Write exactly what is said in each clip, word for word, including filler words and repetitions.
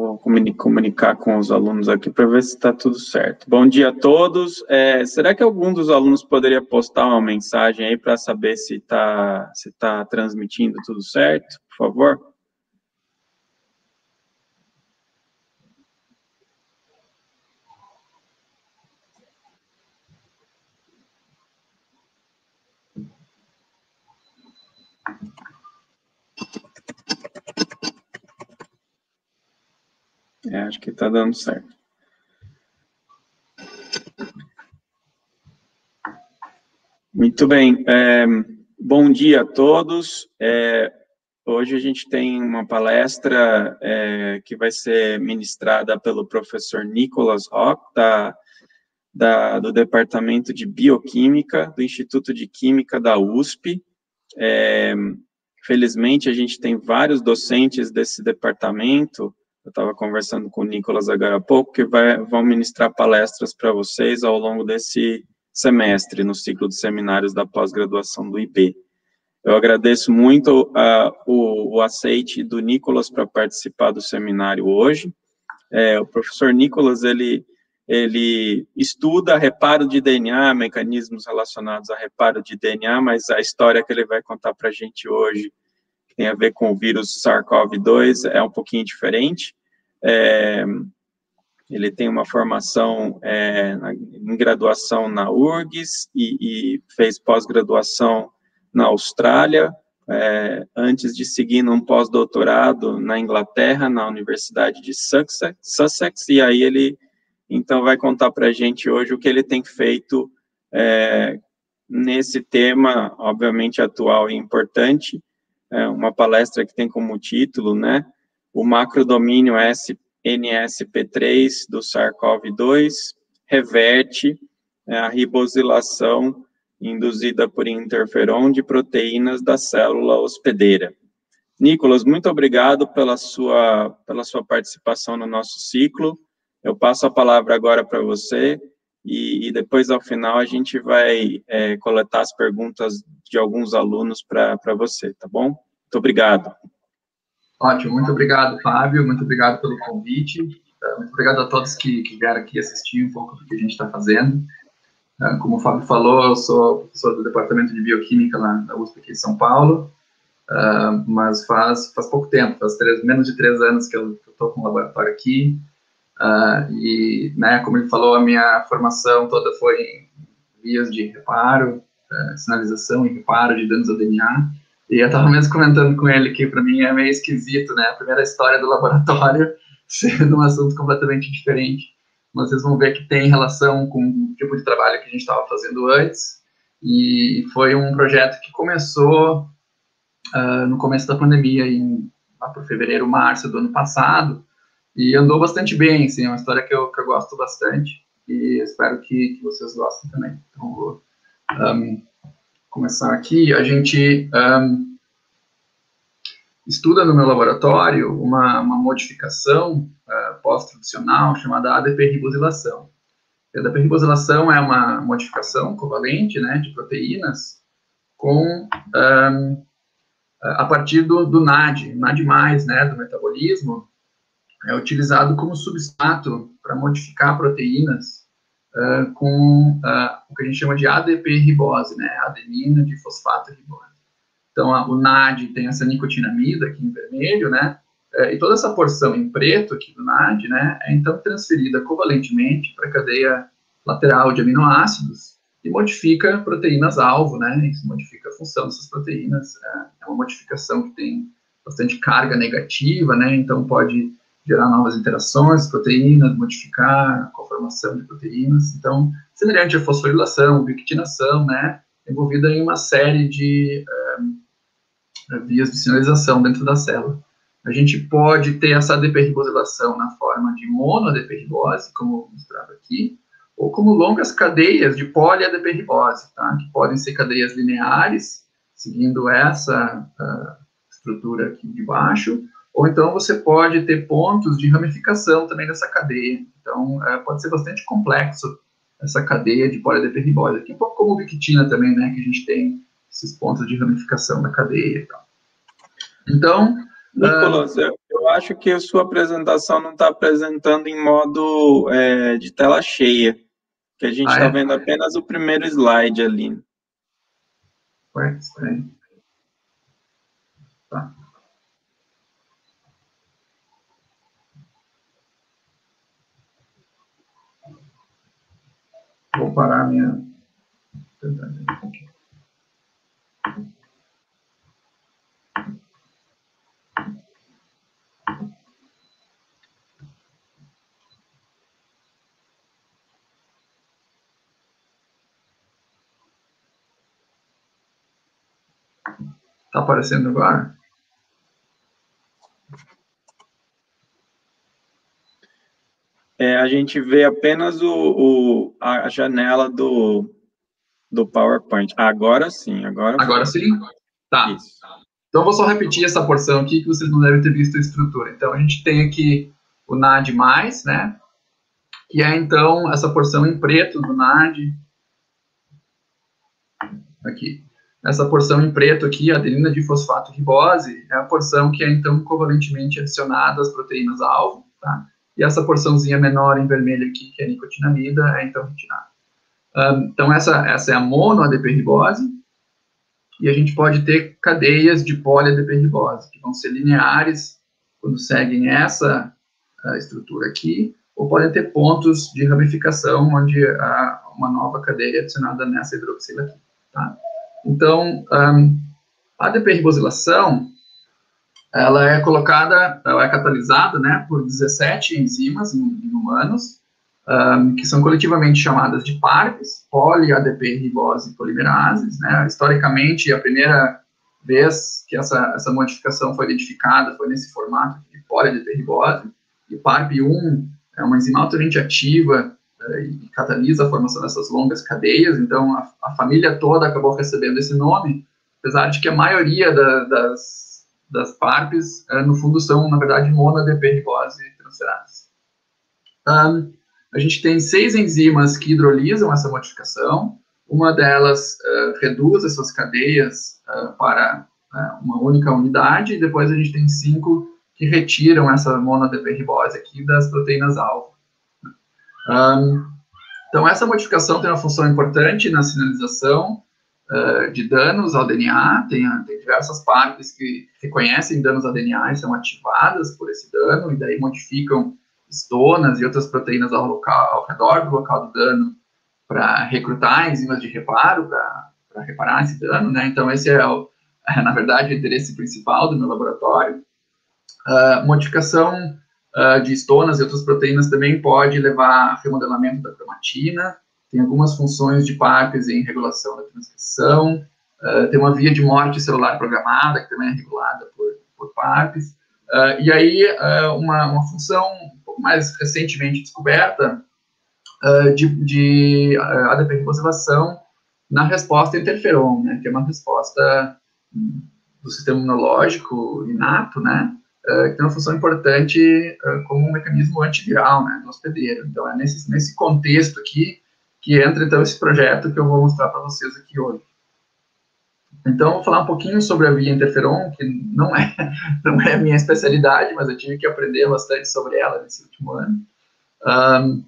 vou comuni- comunicar com os alunos aqui para ver se está tudo certo. Bom dia a todos. É, será que algum dos alunos poderia postar uma mensagem aí para saber se está se tá transmitindo tudo certo, por favor? É, acho que está dando certo. Muito bem. É, bom dia a todos. É, hoje a gente tem uma palestra é, que vai ser ministrada pelo professor Nicolas Rock, da, da, do Departamento de Bioquímica, do Instituto de Química da U S P. É, felizmente, a gente tem vários docentes desse departamento. Eu estava conversando com o Nicolas agora há pouco, que vai, vão ministrar palestras para vocês ao longo desse semestre, no ciclo de seminários da pós-graduação do I B. Eu agradeço muito uh, o, o aceite do Nicolas para participar do seminário hoje. É, o professor Nicolas, ele, ele estuda reparo de D N A, mecanismos relacionados a reparo de D N A, mas a história que ele vai contar para a gente hoje, que tem a ver com o vírus SARS-CoV dois, é um pouquinho diferente. É, ele tem uma formação é, em graduação na U R G S e, e fez pós-graduação na Austrália, é, antes de seguir num pós-doutorado na Inglaterra, na Universidade de Sussex, Sussex, e aí ele, então, vai contar para a gente hoje o que ele tem feito é, nesse tema, obviamente, atual e importante, é uma palestra que tem como título, né, o macrodomínio S N S P três do SARS-CoV dois reverte a ribosilação induzida por interferon de proteínas da célula hospedeira. Nicolas, muito obrigado pela sua, pela sua participação no nosso ciclo. Eu passo a palavra agora para você e, e depois, ao final, a gente vai é, coletar as perguntas de alguns alunos para você, tá bom? Muito obrigado. Ótimo, muito obrigado, Fábio, muito obrigado pelo convite, muito obrigado a todos que, que vieram aqui assistir um pouco do que a gente está fazendo. Como o Fábio falou, eu sou professor do Departamento de Bioquímica lá da U S P aqui em São Paulo, mas faz, faz pouco tempo, faz três, menos de três anos que eu estou com o laboratório aqui, e, né, como ele falou, a minha formação toda foi em vias de reparo, sinalização e reparo de danos ao D N A. E eu estava mesmo comentando com ele que, para mim, é meio esquisito, né? A primeira história do laboratório sendo um assunto completamente diferente. Mas vocês vão ver que tem relação com o tipo de trabalho que a gente estava fazendo antes. E foi um projeto que começou uh, no começo da pandemia, em, lá por fevereiro, março do ano passado. E andou bastante bem, assim, é uma história que eu, que eu gosto bastante. E espero que, que vocês gostem também. Então, vou... Um, começar aqui. A gente um, estuda no meu laboratório uma, uma modificação uh, pós-traducional chamada A D P-ribosilação. A A D P-ribosilação é uma modificação covalente, né, de proteínas com, um, a partir do, do N A D, N A D mais, né, do metabolismo, é utilizado como substrato para modificar proteínas Uh, com uh, o que a gente chama de A D P-ribose, né, adenina de fosfato ribose. Então, a, o N A D tem essa nicotinamida aqui em vermelho, né, uh, e toda essa porção em preto aqui do N A D, né, é então transferida covalentemente para a cadeia lateral de aminoácidos e modifica proteínas-alvo, né, isso modifica a função dessas proteínas. Uh, é uma modificação que tem bastante carga negativa, né, então pode gerar novas interações, proteínas, modificar a conformação de proteínas. Então, semelhante à fosforilação, biquitinação, né, envolvida em uma série de um, vias de sinalização dentro da célula. A gente pode ter essa A D P-ribosilação na forma de mono-A D P-ribose, como mostrado aqui, ou como longas cadeias de poli-A D P-ribose, tá, que podem ser cadeias lineares, seguindo essa uh, estrutura aqui de baixo, ou então você pode ter pontos de ramificação também dessa cadeia. Então, é, pode ser bastante complexo essa cadeia de poli-A D P-ribose. Aqui um pouco como biquitina também, né, que a gente tem esses pontos de ramificação da cadeia e tal. Então... Nicolas, uh... eu, eu acho que a sua apresentação não está apresentando em modo é, de tela cheia, que a gente está ah, é? vendo apenas o primeiro slide ali. Ué, estranho. Tá. Vou parar a minha... Tá aparecendo agora? É, a gente vê apenas o, o, a janela do, do PowerPoint. Agora sim, agora Agora foi. sim? Tá. Isso. Então, eu vou só repetir essa porção aqui, que vocês não devem ter visto a estrutura. Então, a gente tem aqui o N A D mais, né? Que é, então, essa porção em preto do N A D. Aqui. Essa porção em preto aqui, a adenina difosfato ribose, é a porção que é, então, covalentemente adicionada às proteínas-alvo, tá? E essa porçãozinha menor em vermelho aqui, que é a nicotinamida, é, então, retirada. Um, então, essa, essa é a mono-A D P ribose, e a gente pode ter cadeias de poli-A D P ribose, que vão ser lineares quando seguem essa uh, estrutura aqui, ou podem ter pontos de ramificação, onde há uma nova cadeia adicionada nessa hidroxila aqui, tá? Então, um, a A D P ribosilação, ela é colocada, ela é catalisada, né, por dezessete enzimas em, em humanos, um, que são coletivamente chamadas de PARPs, poli-A D P ribose polimerases, né? Historicamente, a primeira vez que essa, essa modificação foi identificada foi nesse formato de poli-A D P ribose, e PARP um é uma enzima altamente ativa uh, e catalisa a formação dessas longas cadeias, então a, a família toda acabou recebendo esse nome, apesar de que a maioria da, das, das PARPs, uh, no fundo, são, na verdade, mono-A D P ribose transferases. Um, a gente tem seis enzimas que hidrolisam essa modificação, uma delas uh, reduz essas cadeias uh, para uh, uma única unidade, e depois a gente tem cinco que retiram essa mono-A D P ribose aqui das proteínas-alvo. Um, então, essa modificação tem uma função importante na sinalização uh, de danos ao D N A, tem, tem diversas partes que reconhecem danos ao D N A e são ativadas por esse dano, e daí modificam histonas e outras proteínas ao, local, ao redor do local do dano para recrutar enzimas de reparo, para reparar esse dano, né? Então, esse é, o, é, na verdade, o interesse principal do meu laboratório. Uh, modificação uh, de histonas e outras proteínas também pode levar a remodelamento da cromatina, tem algumas funções de PARPs em regulação da transcrição, uh, tem uma via de morte celular programada, que também é regulada por, por PARPs, uh, e aí uh, uma, uma função um pouco mais recentemente descoberta uh, de, de uh, A D P ribosilação na resposta a interferon, né, que é uma resposta um, do sistema imunológico inato, né, Uh, que tem uma função importante uh, como um mecanismo antiviral, né, do hospedeiro. Então, é nesse, nesse contexto aqui que entra, então, esse projeto que eu vou mostrar para vocês aqui hoje. Então, vou falar um pouquinho sobre a via interferon, que não é, não é a minha especialidade, mas eu tive que aprender bastante sobre ela nesse último ano. Um,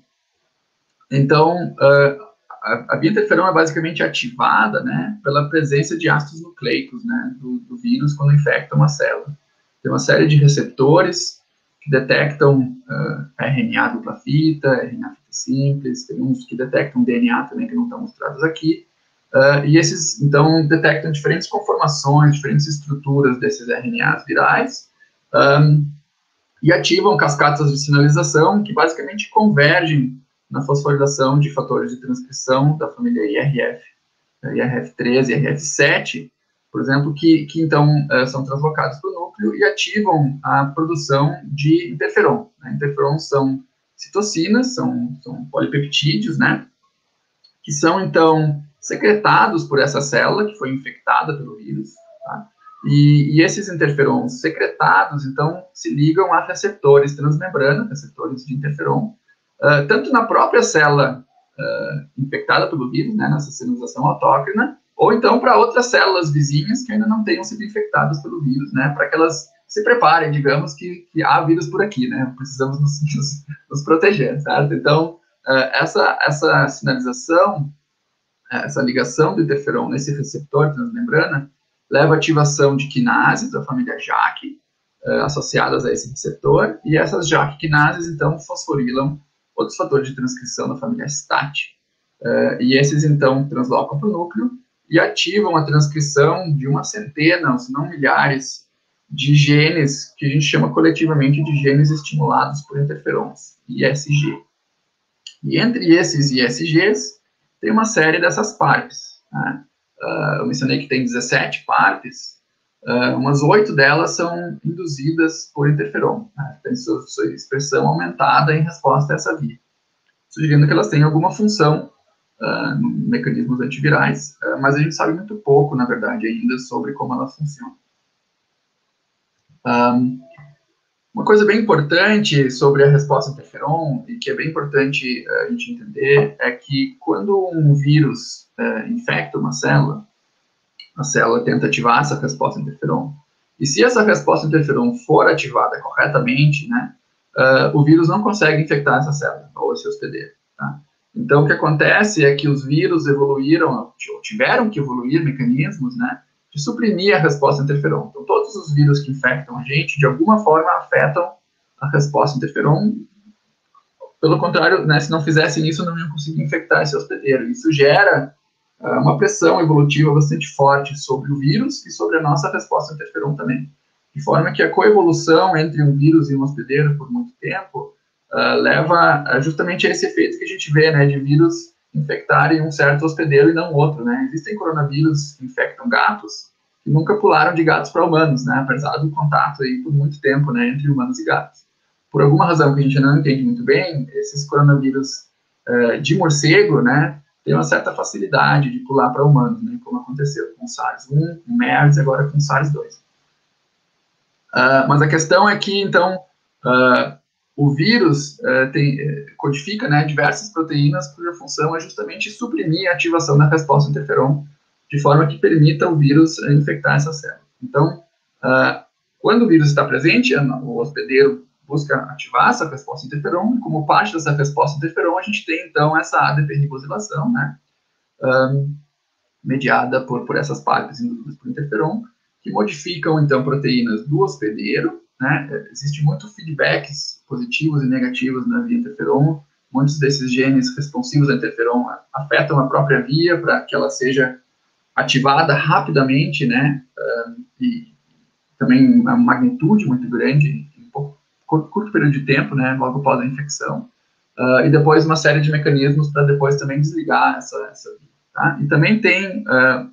então, uh, a, a via interferon é basicamente ativada, né, pela presença de ácidos nucleicos, né, do, do vírus quando infecta uma célula. Tem uma série de receptores que detectam uh, R N A dupla fita, R N A fita simples, tem uns que detectam D N A também, que não estão mostrados aqui, uh, e esses, então, detectam diferentes conformações, diferentes estruturas desses R N As virais, um, e ativam cascatas de sinalização que basicamente convergem na fosforilação de fatores de transcrição da família I R F, I R F três e I R F sete, por exemplo, que, que então uh, são translocados para o núcleo e ativam a produção de interferon. Né? Interferons são citocinas, são, são polipeptídeos, né? Que são então secretados por essa célula que foi infectada pelo vírus, tá? E, e esses interferons secretados, então, se ligam a receptores transmembrana, receptores de interferon, uh, tanto na própria célula uh, infectada pelo vírus, né, nessa sinalização autócrina, ou então para outras células vizinhas que ainda não tenham sido infectadas pelo vírus, né, para que elas se preparem, digamos que, que há vírus por aqui, né? Precisamos nos, nos, nos proteger, certo? Então, uh, essa, essa sinalização, essa ligação do interferon nesse receptor transmembrana, leva à ativação de quinases da família J A K, uh, associadas a esse receptor, e essas J A K quinases, então, fosforilam outros fatores de transcrição da família S T A T. Uh, e esses, então, translocam para o núcleo e ativam a transcrição de uma centena, se não milhares, de genes que a gente chama coletivamente de genes estimulados por interferons, I S G. E entre esses I S Gs, tem uma série dessas partes. Né? Uh, eu mencionei que tem dezessete partes, uh, umas oito delas são induzidas por interferon, né? Tem sua, sua expressão aumentada em resposta a essa via, sugerindo que elas têm alguma função uh, em mecanismos antivirais, uh, mas a gente sabe muito pouco, na verdade, ainda sobre como elas funcionam. Um, uma coisa bem importante sobre a resposta interferon, e que é bem importante uh, a gente entender, é que quando um vírus uh, infecta uma célula, a célula tenta ativar essa resposta interferon, e se essa resposta interferon for ativada corretamente, né, uh, o vírus não consegue infectar essa célula, ou esse hospedeiro. Tá? Então, o que acontece é que os vírus evoluíram, ou tiveram que evoluir mecanismos, né, de suprimir a resposta interferon. Então, todos os vírus que infectam a gente, de alguma forma, afetam a resposta interferon. Pelo contrário, né, se não fizessem isso, não iam conseguir infectar esse hospedeiro. Isso gera uh, uma pressão evolutiva bastante forte sobre o vírus e sobre a nossa resposta interferon também. De forma que a coevolução entre um vírus e um hospedeiro por muito tempo uh, leva uh, justamente a esse efeito que a gente vê, né, de vírus infectarem um certo hospedeiro e não outro, né? Existem coronavírus que infectam gatos que nunca pularam de gatos para humanos, né? Apesar do contato aí por muito tempo, né, entre humanos e gatos. Por alguma razão que a gente não entende muito bem, esses coronavírus uh, de morcego, né, têm uma certa facilidade de pular para humanos, né? Como aconteceu com o SARS um, com o MERS e agora com o SARS dois. Uh, mas a questão é que, então, uh, o vírus uh, tem, codifica, né, diversas proteínas cuja função é justamente suprimir a ativação da resposta interferon, de forma que permita o vírus uh, infectar essa célula. Então, uh, quando o vírus está presente, o hospedeiro busca ativar essa resposta interferon, e como parte dessa resposta interferon, a gente tem, então, essa A D P ribosilação, né, um, mediada por, por essas partes induzidas por interferon, que modificam, então, proteínas do hospedeiro, né? Existem muitos feedbacks positivos e negativos na via interferon. Muitos desses genes responsivos a interferon afetam a própria via para que ela seja ativada rapidamente, né? Uh, e também uma magnitude muito grande, em pouco, curto, curto período de tempo, né? Logo após a infecção. Uh, e depois uma série de mecanismos para depois também desligar essa, essa via. Tá? E também tem uh,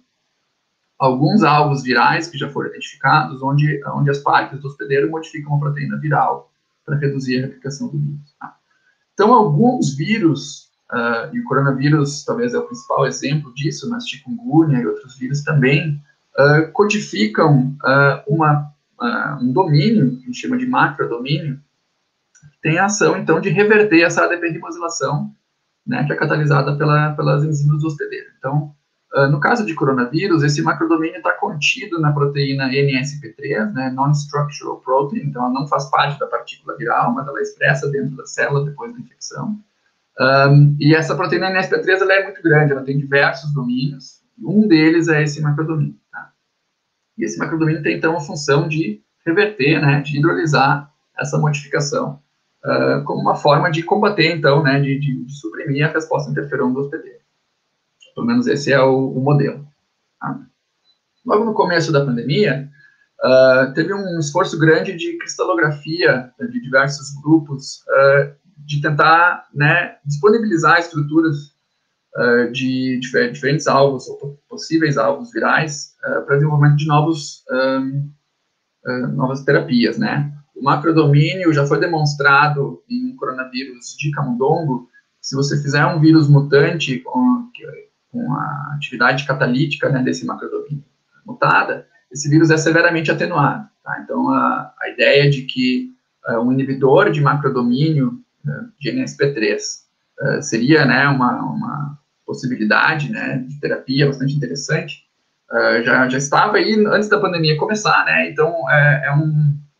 alguns alvos virais que já foram identificados, onde, onde as partes do hospedeiro modificam a proteína viral para reduzir a replicação do vírus. Tá? Então, alguns vírus, uh, e o coronavírus talvez é o principal exemplo disso, mas chikungunya e outros vírus também, uh, codificam uh, uma, uh, um domínio, que a gente chama de macrodomínio, que tem a ação, então, de reverter essa A D P ribosilação, né, que é catalisada pela, pelas enzimas do hospedeiro. Então, Uh, no caso de coronavírus, esse macrodomínio está contido na proteína N S P três, né, Non-Structural Protein, então ela não faz parte da partícula viral, mas ela é expressa dentro da célula depois da infecção. Um, e essa proteína N S P três ela é muito grande, ela tem diversos domínios, e um deles é esse macrodomínio. Tá? E esse macrodomínio tem, então, a função de reverter, né, de hidrolisar essa modificação, uh, como uma forma de combater, então, né, de, de, de suprimir a resposta interferon do hospedeiro. Pelo menos esse é o, o modelo. Tá? Logo no começo da pandemia, uh, teve um esforço grande de cristalografia de diversos grupos, uh, de tentar, né, disponibilizar estruturas uh, de, de diferentes alvos, ou possíveis alvos virais, uh, para desenvolvimento de novos, um, uh, novas terapias. Né? O macrodomínio já foi demonstrado em um coronavírus de camundongo. Se você fizer um vírus mutante com com a atividade catalítica, né, desse macrodomínio mutada, esse vírus é severamente atenuado. Tá? Então, a, a ideia de que uh, um inibidor de macrodomínio uh, de N S P três uh, seria, né, uma, uma possibilidade, né, de terapia bastante interessante, uh, já, já estava aí antes da pandemia começar, né? Então, é, é um,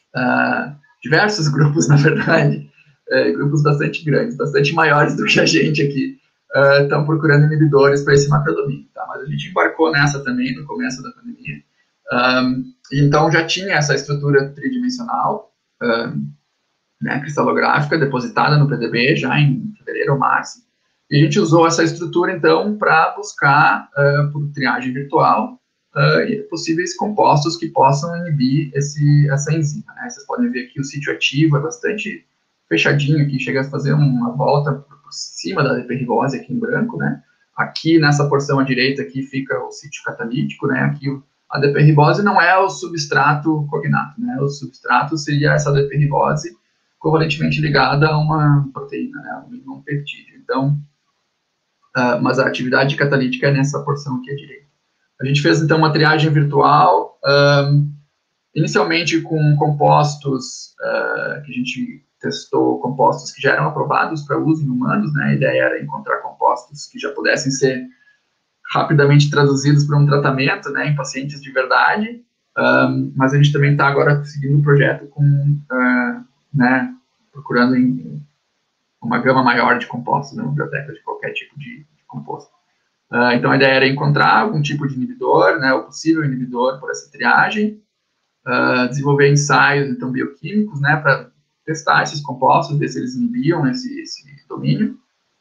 uh, diversos grupos, na verdade, uh, grupos bastante grandes, bastante maiores do que a gente aqui, estão uh, procurando inibidores para esse macrodomínio, tá? Mas a gente embarcou nessa também no começo da pandemia. Um, então já tinha essa estrutura tridimensional, um, né, cristalográfica, depositada no P D B já em fevereiro ou março, e a gente usou essa estrutura então para buscar uh, por triagem virtual uh, possíveis compostos que possam inibir esse, essa enzima, né? Vocês podem ver que o sítio ativo é bastante fechadinho aqui, chega a fazer uma volta por, por cima da A D P ribose aqui em branco, né? Aqui nessa porção à direita aqui fica o sítio catalítico, né? Aqui a A D P ribose não é o substrato cognato, né? O substrato seria essa A D P ribose covalentemente ligada a uma proteína, né? Um peptídeo. Então, uh, mas a atividade catalítica é nessa porção aqui à direita. A gente fez então uma triagem virtual, um, inicialmente com compostos uh, que a gente testou, compostos que já eram aprovados para uso em humanos, né? A ideia era encontrar compostos que já pudessem ser rapidamente traduzidos para um tratamento, né, em pacientes de verdade, um, mas a gente também está agora seguindo um projeto com, uh, né, procurando em uma gama maior de compostos na biblioteca de qualquer tipo de, de composto. Uh, então a ideia era encontrar algum tipo de inibidor, né, o possível inibidor por essa triagem, uh, desenvolver ensaios então bioquímicos, né, para testar esses compostos, ver se eles inibiam esse, esse domínio.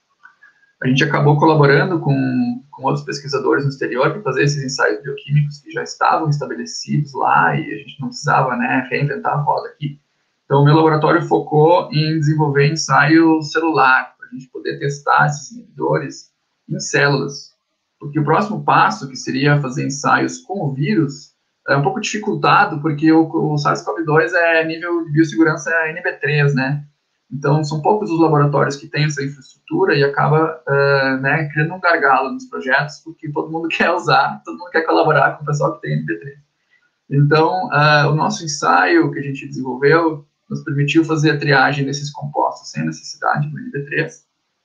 A gente acabou colaborando com, com outros pesquisadores no exterior para fazer esses ensaios bioquímicos que já estavam estabelecidos lá e a gente não precisava, né, reinventar a roda aqui. Então, o meu laboratório focou em desenvolver ensaio celular, para a gente poder testar esses inibidores em células. Porque o próximo passo, que seria fazer ensaios com o vírus, é um pouco dificultado, porque o, o SARS-CoV dois é nível de biossegurança N B três, né? Então, são poucos os laboratórios que têm essa infraestrutura e acaba uh, né, criando um gargalo nos projetos, porque todo mundo quer usar, todo mundo quer colaborar com o pessoal que tem N B três. Então, uh, o nosso ensaio que a gente desenvolveu nos permitiu fazer a triagem desses compostos sem necessidade do N B três.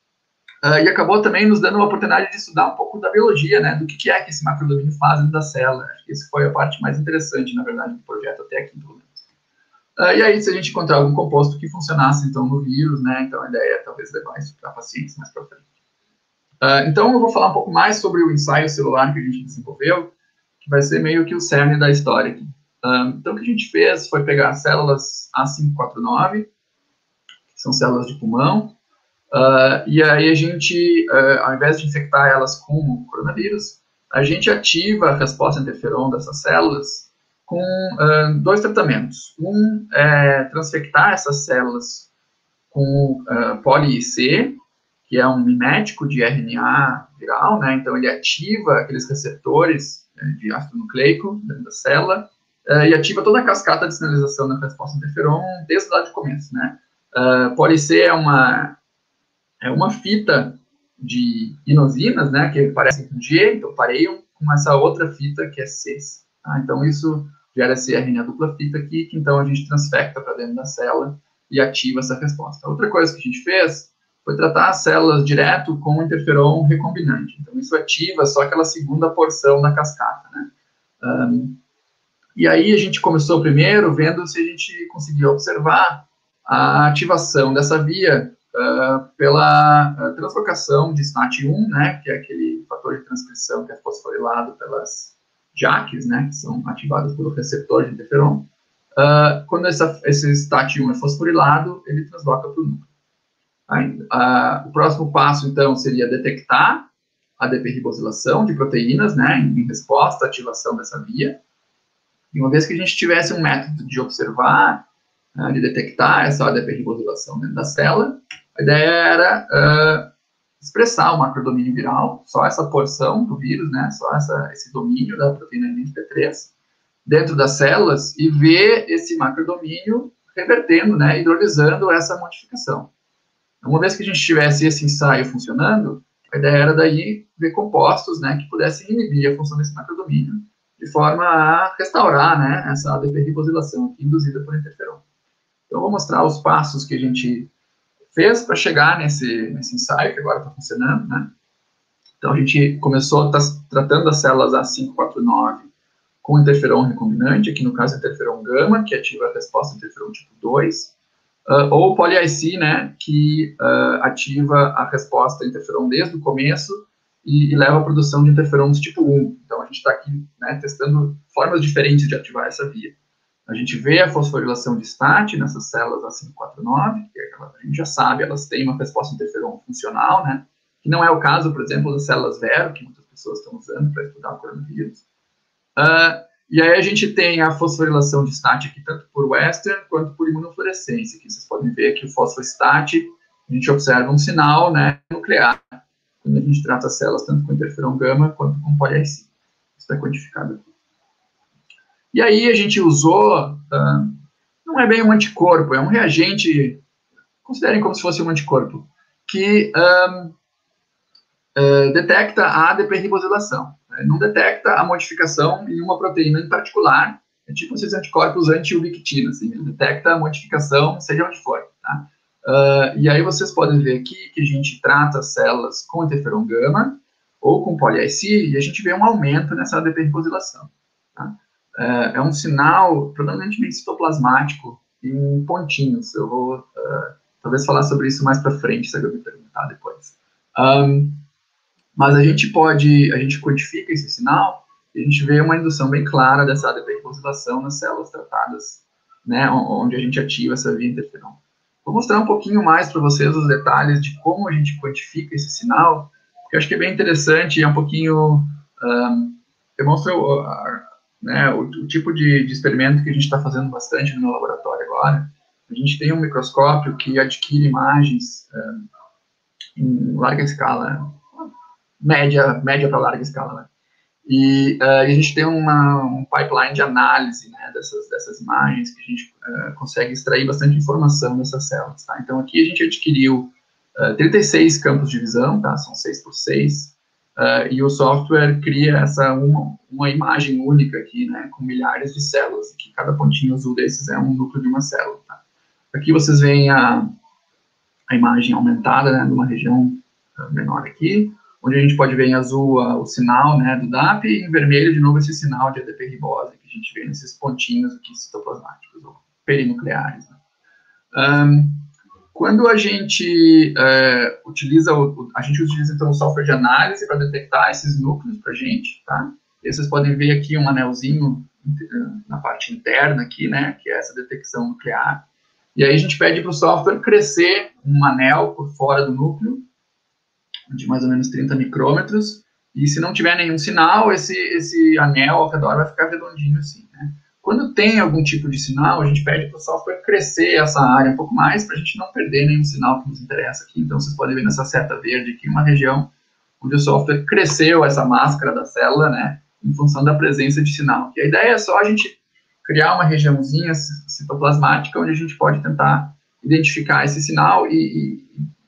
Uh, e acabou também nos dando uma oportunidade de estudar um pouco da biologia, né, do que, que é que esse macrodomínio faz dentro da célula. Acho que essa foi a parte mais interessante, na verdade, do projeto até aqui, pelo menos. Uh, e aí, se a gente encontrar algum composto que funcionasse, então, no vírus, né, então a ideia é talvez levar isso para pacientes mais para frente. Uh, então, eu vou falar um pouco mais sobre o ensaio celular que a gente desenvolveu, que vai ser meio que o cerne da história aqui. Uh, então, o que a gente fez foi pegar células A cinco quatro nove, que são células de pulmão, uh, e aí a gente, uh, ao invés de infectar elas com o coronavírus, a gente ativa a resposta interferon dessas células com uh, dois tratamentos. Um é transfectar essas células com uh, poli-I C, que é um mimético de R N A viral, né? Então ele ativa aqueles receptores né, de ácido nucleico dentro da célula uh, e ativa toda a cascata de sinalização da resposta interferon desde lá de começo, né? Uh, poli-I C é uma, é uma fita de inosinas, né? Que parecem com G, então pareiam com essa outra fita que é C. Tá? Então, isso gera esse R N A dupla fita aqui, que então a gente transfecta para dentro da célula e ativa essa resposta. Outra coisa que a gente fez foi tratar as células direto com interferon recombinante. Então, isso ativa só aquela segunda porção da cascata, né? Um, e aí a gente começou primeiro vendo se a gente conseguia observar a ativação dessa via uh, pela uh, translocação de S T A T um, né, que é aquele fator de transcrição que é fosforilado pelas J A Ks, né, que são ativadas pelo receptor de interferon. Uh, quando essa, esse S T A T um é fosforilado, ele transloca para o núcleo. Aí, uh, o próximo passo, então, seria detectar a deperribosilação de proteínas, né, em resposta à ativação dessa via. E uma vez que a gente tivesse um método de observar, uh, de detectar essa deperribosilação dentro da célula, a ideia era uh, expressar o macrodomínio viral, só essa porção do vírus, né, só essa, esse domínio da proteína N P três, dentro das células, e ver esse macrodomínio revertendo, né, hidrolisando essa modificação. Uma vez que a gente tivesse esse ensaio funcionando, a ideia era daí ver compostos, né, que pudessem inibir a função desse macrodomínio, de forma a restaurar, né, essa deperribosilação induzida por interferon. Então, eu vou mostrar os passos que a gente fez para chegar nesse, nesse ensaio, que agora está funcionando, né. Então, a gente começou tá, tratando as células A cinco quatro nove com interferon recombinante, aqui no caso interferon gama, que ativa a resposta interferon tipo dois, uh, ou poly-I-C, né, que uh, ativa a resposta interferon desde o começo e, e leva à produção de interferons tipo um. Então, a gente está aqui, né, testando formas diferentes de ativar essa via. A gente vê a fosforilação de S T A T nessas células A cinco quatro nove, que é aquela, a gente já sabe, elas têm uma resposta interferon funcional, né, que não é o caso, por exemplo, das células Vero, que muitas pessoas estão usando para estudar o coronavírus. Uh, e aí a gente tem a fosforilação de S T A T aqui, tanto por Western quanto por imunofluorescência. Aqui vocês podem ver que o fosfo-S T A T, a gente observa um sinal, né, nuclear, quando a gente trata as células tanto com interferon gama quanto com poly-I-C. Isso está codificado aqui. E aí a gente usou, uh, não é bem um anticorpo, é um reagente, considerem como se fosse um anticorpo, que um, uh, detecta a A D P-ribosilação. Né? Não detecta a modificação em uma proteína em particular, é tipo esses anticorpos anti-ubiquitina, assim, ele detecta a modificação, seja onde for. Tá? Uh, e aí vocês podem ver aqui que a gente trata as células com interferon gama ou com poly-I-C e a gente vê um aumento nessa A D P-ribosilação. Tá? Uh, é um sinal provavelmente meio citoplasmático em pontinhos. Eu vou uh, talvez falar sobre isso mais para frente, se alguém me perguntar depois. Um, mas a gente pode, a gente codifica esse sinal e a gente vê uma indução bem clara dessa A D P-ribosilação nas células tratadas, né, onde a gente ativa essa via interferon. Vou mostrar um pouquinho mais para vocês os detalhes de como a gente quantifica esse sinal, porque eu acho que é bem interessante e é um pouquinho... Um, demonstra uh, né, o, o tipo de, de experimento que a gente está fazendo bastante no meu laboratório agora. A gente tem um microscópio que adquire imagens uh, em larga escala, média, média para larga escala, né? E uh, a gente tem uma, um pipeline de análise, né, dessas, dessas imagens, que a gente uh, consegue extrair bastante informação dessas células. Tá? Então, aqui a gente adquiriu uh, trinta e seis campos de visão, tá? São seis por seis, uh, e o software cria essa uma, uma imagem única aqui, né, com milhares de células, e que cada pontinho azul desses é um núcleo de uma célula. Tá? Aqui vocês veem a, a imagem aumentada, né, de uma região uh, menor aqui, onde a gente pode ver em azul uh, o sinal, né, do D A P, e em vermelho, de novo, esse sinal de A D P-ribose, que a gente vê nesses pontinhos aqui citoplasmáticos, ou perinucleares. Né? Um, quando a gente uh, utiliza, o, a gente utiliza, então, o software de análise para detectar esses núcleos para a gente, tá? E vocês podem ver aqui um anelzinho uh, na parte interna aqui, né, que é essa detecção nuclear. E aí a gente pede para o software crescer um anel por fora do núcleo, de mais ou menos trinta micrômetros, e se não tiver nenhum sinal, esse, esse anel ao redor vai ficar redondinho assim, né? Quando tem algum tipo de sinal, a gente pede para o software crescer essa área um pouco mais, para a gente não perder nenhum sinal que nos interessa aqui. Então, vocês podem ver nessa seta verde aqui, uma região onde o software cresceu essa máscara da célula, né, em função da presença de sinal. E a ideia é só a gente criar uma regiãozinha citoplasmática, onde a gente pode tentar identificar esse sinal e, e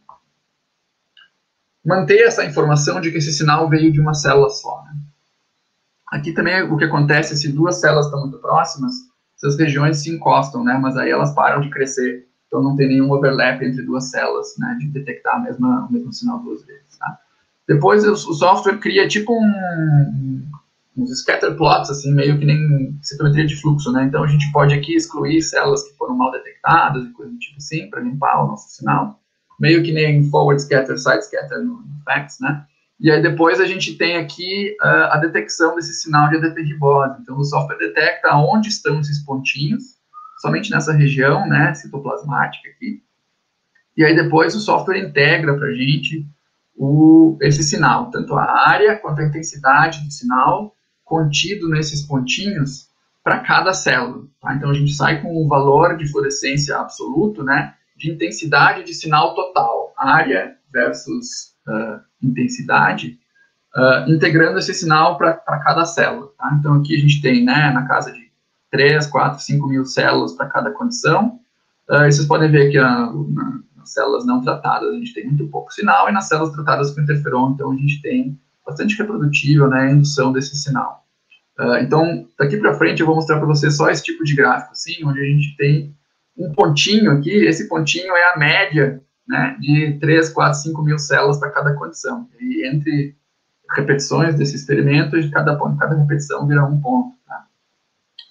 manter essa informação de que esse sinal veio de uma célula só. Né? Aqui também o que acontece, se duas células estão muito próximas, essas regiões se encostam, né? Mas aí elas param de crescer, então não tem nenhum overlap entre duas células, né? De detectar a mesma, o mesmo sinal duas vezes. Tá? Depois o, o software cria tipo um, uns scatter plots, assim, meio que nem citometria de fluxo, né? Então a gente pode aqui excluir células que foram mal detectadas e coisa do tipo assim, para limpar o nosso sinal. Meio que nem forward scatter, side scatter no, no FACS, né? E aí depois a gente tem aqui uh, a detecção desse sinal de A D P-ribose. Então o software detecta onde estão esses pontinhos, somente nessa região, né, citoplasmática aqui. E aí depois o software integra para a gente o, esse sinal, tanto a área quanto a intensidade do sinal contido nesses pontinhos para cada célula. Tá? Então a gente sai com o valor de fluorescência absoluto, né, de intensidade de sinal total, área versus uh, intensidade, uh, integrando esse sinal para cada célula. Tá? Então, aqui a gente tem, né, na casa de três, quatro, cinco mil células para cada condição. Uh, e vocês podem ver que a, na, nas células não tratadas a gente tem muito pouco sinal, e nas células tratadas com interferon, então a gente tem bastante reprodutível, né, a indução desse sinal. Uh, então, daqui para frente eu vou mostrar para vocês só esse tipo de gráfico, assim, onde a gente tem um pontinho aqui, esse pontinho é a média, né, de três, quatro, cinco mil células para cada condição. E entre repetições desse experimento, cada, ponto, cada repetição vira um ponto. Tá?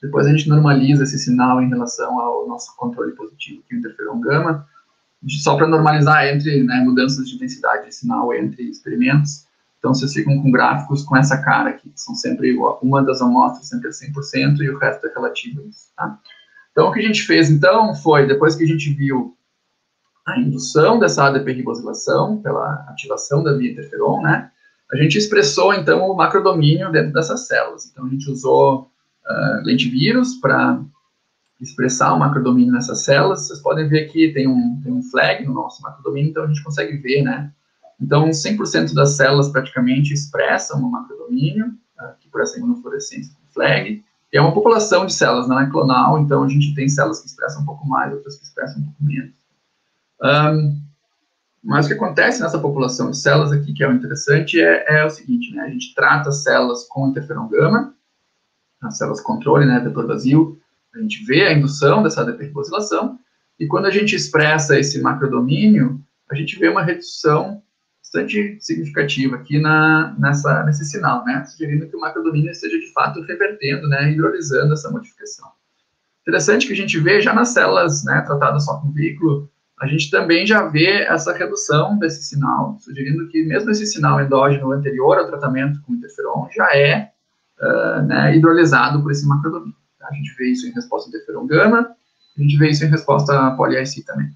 Depois a gente normaliza esse sinal em relação ao nosso controle positivo, que é o interferon gama, só para normalizar entre, né, mudanças de intensidade de sinal entre experimentos. Então, vocês ficam com gráficos com essa cara aqui, que são sempre, uma das amostras sempre é cem por cento e o resto é relativo a isso, tá? Então, o que a gente fez, então, foi, depois que a gente viu a indução dessa A D P-ribosilação, pela ativação da via interferon, né, a gente expressou, então, o macrodomínio dentro dessas células. Então, a gente usou uh, lentivírus para expressar o macrodomínio nessas células. Vocês podem ver aqui, tem um, tem um flag no nosso macrodomínio, então a gente consegue ver, né. Então, cem por cento das células praticamente expressam o macrodomínio, aqui por essa imunofluorescência do flag. E é uma população de células, não é clonal, então a gente tem células que expressam um pouco mais, outras que expressam um pouco menos. Um, mas o que acontece nessa população de células aqui, que é o interessante, é, é o seguinte, né? A gente trata as células com interferon gama, as células controle, né, vetor vazio, a gente vê a indução dessa A D P-ribosilação, e quando a gente expressa esse macrodomínio, a gente vê uma redução bastante significativa aqui na, nessa, nesse sinal, né, sugerindo que o macrodomínio esteja de fato revertendo, né, hidrolisando essa modificação. Interessante que a gente vê já nas células, né, tratadas só com veículo, a gente também já vê essa redução desse sinal, sugerindo que mesmo esse sinal endógeno anterior ao tratamento com interferon já é uh, né, hidrolisado por esse macrodomínio. Tá? A gente vê isso em resposta ao interferon gama, a gente vê isso em resposta a poli-I C também.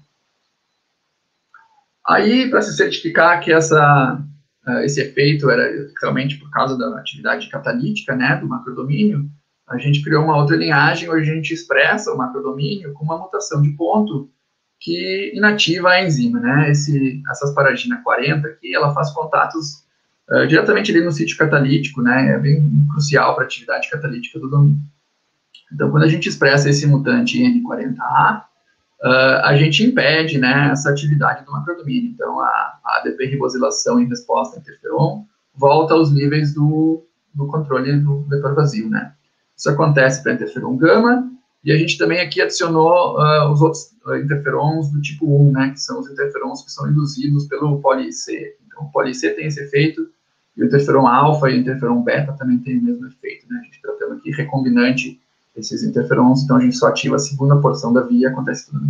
Aí, para se certificar que essa, uh, esse efeito era realmente por causa da atividade catalítica, né, do macrodomínio, a gente criou uma outra linhagem onde a gente expressa o macrodomínio com uma mutação de ponto que inativa a enzima, né, Esse, essa asparagina quarenta aqui, ela faz contatos uh, diretamente ali no sítio catalítico, né, é bem crucial para a atividade catalítica do domínio. Então, quando a gente expressa esse mutante N quarenta A, Uh, a gente impede, né, essa atividade do macrodomínio. Então, a, a A D P-ribosilação em resposta a interferon volta aos níveis do, do controle do vetor vazio, né. Isso acontece para interferon gama, e a gente também aqui adicionou uh, os outros uh, interferons do tipo um, né, que são os interferons que são induzidos pelo poli-I C. Então, o poli-I C tem esse efeito, e o interferon alfa e o interferon beta também tem o mesmo efeito, né. A gente está tratando aqui recombinante esses interferons, então a gente só ativa a segunda porção da via e acontece tudo.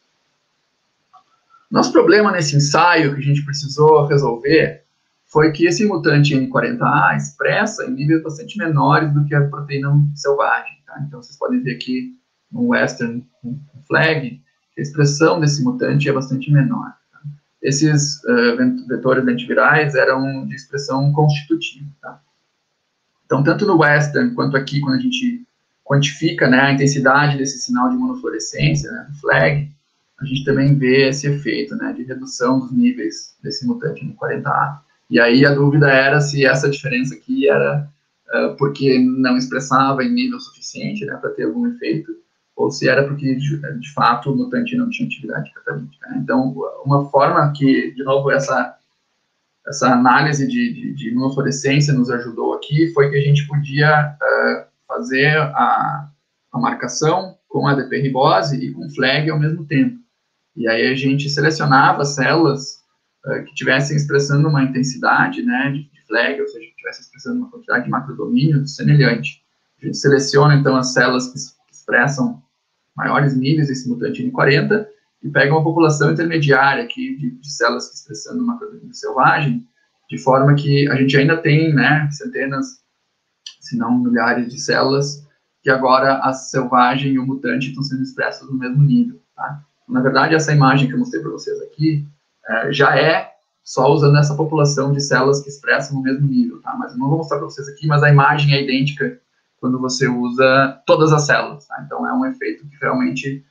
Nosso problema nesse ensaio que a gente precisou resolver foi que esse mutante N quarenta A expressa em níveis bastante menores do que a proteína selvagem. Tá? Então vocês podem ver aqui no Western flag que a expressão desse mutante é bastante menor. Tá? Esses uh, vetores antivirais eram de expressão constitutiva. Tá? Então, tanto no Western quanto aqui, quando a gente quantifica, né, a intensidade desse sinal de imunofluorescência, né, do flag, a gente também vê esse efeito, né, de redução dos níveis desse mutante N quarenta A. E aí a dúvida era se essa diferença aqui era uh, porque não expressava em nível suficiente, né, para ter algum efeito, ou se era porque, de, de fato, o mutante não tinha atividade catalítica. Né? Então, uma forma que, de novo, essa, essa análise de, de, de imunofluorescência nos ajudou aqui foi que a gente podia uh, fazer a, a marcação com a A D P-ribose e com flag ao mesmo tempo. E aí a gente selecionava células uh, que estivessem expressando uma intensidade, né, de, de flag, ou seja, que estivessem expressando uma quantidade de macrodomínio semelhante. A gente seleciona, então, as células que, que expressam maiores níveis desse mutante N quarenta e pega uma população intermediária aqui de, de células que expressando macrodomínio selvagem, de forma que a gente ainda tem, né, centenas, se não milhares de células, que agora a selvagem e o mutante estão sendo expressos no mesmo nível. Tá? Na verdade, essa imagem que eu mostrei para vocês aqui é, já é só usando essa população de células que expressam no mesmo nível. Tá? Mas eu não vou mostrar para vocês aqui, mas a imagem é idêntica quando você usa todas as células. Tá? Então, é um efeito que realmente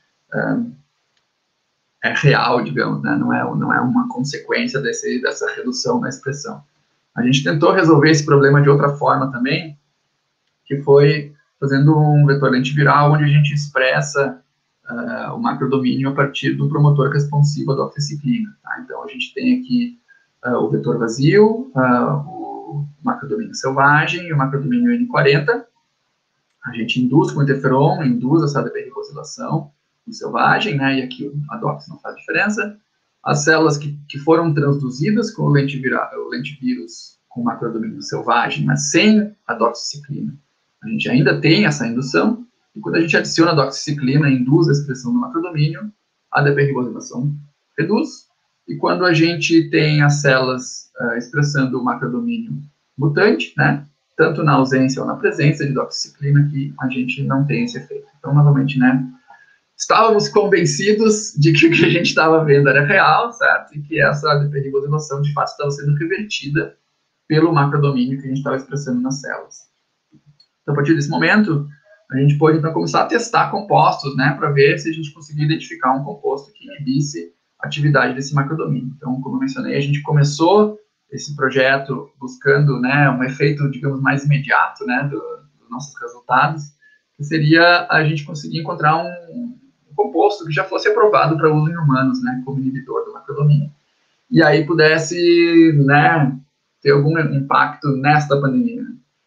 é, é real, digamos, né? não, é, não é uma consequência desse, dessa redução na expressão. A gente tentou resolver esse problema de outra forma também, que foi fazendo um vetor antiviral onde a gente expressa uh, o macrodomínio a partir do promotor responsivo à doxiciclina. Tá? Então, a gente tem aqui uh, o vetor vazio, uh, o macrodomínio selvagem e o macrodomínio N quarenta. A gente induz com interferon, induz essa A D P-ribosilação no selvagem, né? E aqui a dox não faz diferença. As células que, que foram transduzidas com o lentivira, o lentivírus com macrodomínio selvagem, mas sem a doxiciclina, a gente ainda tem essa indução, E quando a gente adiciona a doxiciclina e induz a expressão do macrodomínio, a deperribosilação reduz. E quando a gente tem as células uh, expressando o macrodomínio mutante, né, tanto na ausência ou na presença de doxiciclina, que a gente não tem esse efeito. Então, novamente, né, estávamos convencidos de que o que a gente estava vendo era real, certo? E que essa deperribosilação, de fato, estava sendo revertida pelo macrodomínio que a gente estava expressando nas células. Então, a partir desse momento, a gente pode, então, começar a testar compostos, né, para ver se a gente conseguia identificar um composto que inibisse a atividade desse macrodomínio. Então, como eu mencionei, a gente começou esse projeto buscando, né, um efeito, digamos, mais imediato, né, do, dos nossos resultados, que seria a gente conseguir encontrar um, um composto que já fosse aprovado para uso em humanos, né, como inibidor do macrodomínio. E aí pudesse, né, ter algum impacto nesta pandemia.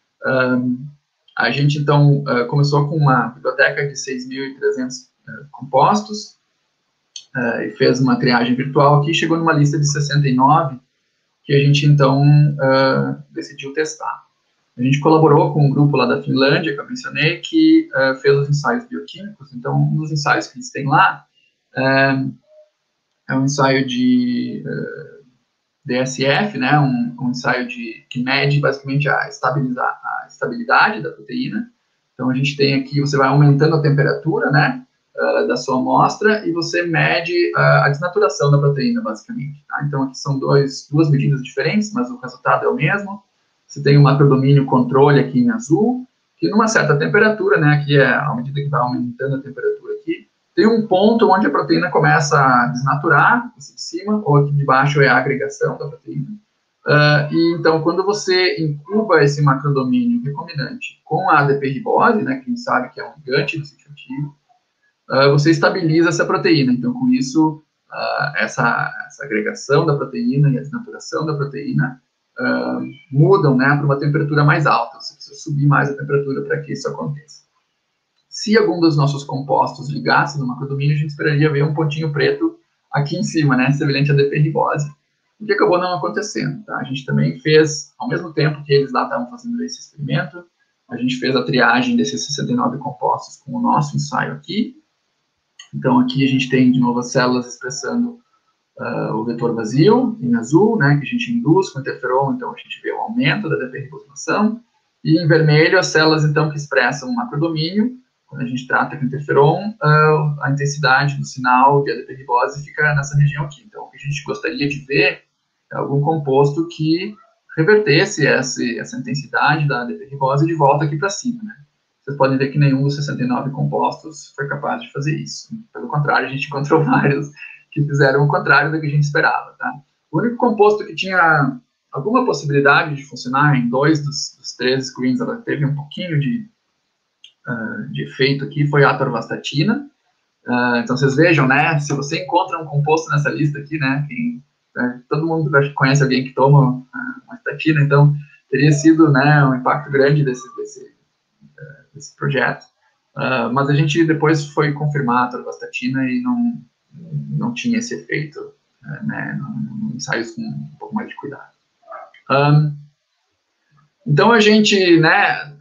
Um, a gente, então, uh, começou com uma biblioteca de seis mil e trezentos uh, compostos, uh, e fez uma triagem virtual aqui, chegou numa lista de sessenta e nove, que a gente, então, uh, decidiu testar. A gente colaborou com um grupo lá da Finlândia, que eu mencionei, que uh, fez os ensaios bioquímicos. Então, um dos ensaios que eles têm lá uh, é um ensaio de uh, D S F, né, um, um ensaio de, que mede, basicamente, a, estabilizar, a estabilidade da proteína. Então, a gente tem aqui, você vai aumentando a temperatura, né, Uh, da sua amostra, e você mede uh, a desnaturação da proteína, basicamente. Tá? Então, aqui são dois, duas medidas diferentes, mas o resultado é o mesmo. Você tem o macrodomínio controle aqui em azul, que numa certa temperatura, né, aqui é à medida que vai aumentando a temperatura aqui, tem um ponto onde a proteína começa a desnaturar, aqui de cima, ou aqui de baixo é a agregação da proteína. Uh, e então, quando você incuba esse macrodomínio recombinante com a deperribose, né, que a gente sabe que é um ligante do sítio ativo, Uh, você estabiliza essa proteína. Então, com isso, uh, essa, essa agregação da proteína e a desnaturação da proteína uh, mudam, né, para uma temperatura mais alta. Você precisa subir mais a temperatura para que isso aconteça. Se algum dos nossos compostos ligasse no macrodomínio, a gente esperaria ver um pontinho preto aqui em cima, né, semelhante à deperribose, o que acabou não acontecendo. Tá? A gente também fez, ao mesmo tempo que eles lá estavam fazendo esse experimento, a gente fez a triagem desses sessenta e nove compostos com o nosso ensaio aqui. Então, aqui a gente tem, de novo, as células expressando uh, o vetor vazio, em azul, né, que a gente induz com interferon, então a gente vê o aumento da deperribosilação. E em vermelho, as células, então, que expressam o macrodomínio, quando a gente trata com interferon, uh, a intensidade do sinal de deperribose fica nessa região aqui. Então, o que a gente gostaria de ver é algum composto que revertesse essa, essa intensidade da deperribose de volta aqui para cima, né. Vocês podem ver que nenhum dos sessenta e nove compostos foi capaz de fazer isso. Pelo contrário, a gente encontrou vários que fizeram o contrário do que a gente esperava. Tá? O único composto que tinha alguma possibilidade de funcionar em dois dos, dos três screens, ela teve um pouquinho de, uh, de efeito aqui, foi a atorvastatina. Uh, então, vocês vejam, né, se você encontra um composto nessa lista aqui, né, quem, uh, todo mundo conhece alguém que toma uh, uma estatina, então teria sido, né, um impacto grande desse, desse esse projeto, uh, mas a gente depois foi confirmar a atorvastatina e não, não tinha esse efeito, uh, né, em ensaios com um pouco mais de cuidado. Um, então a gente, né,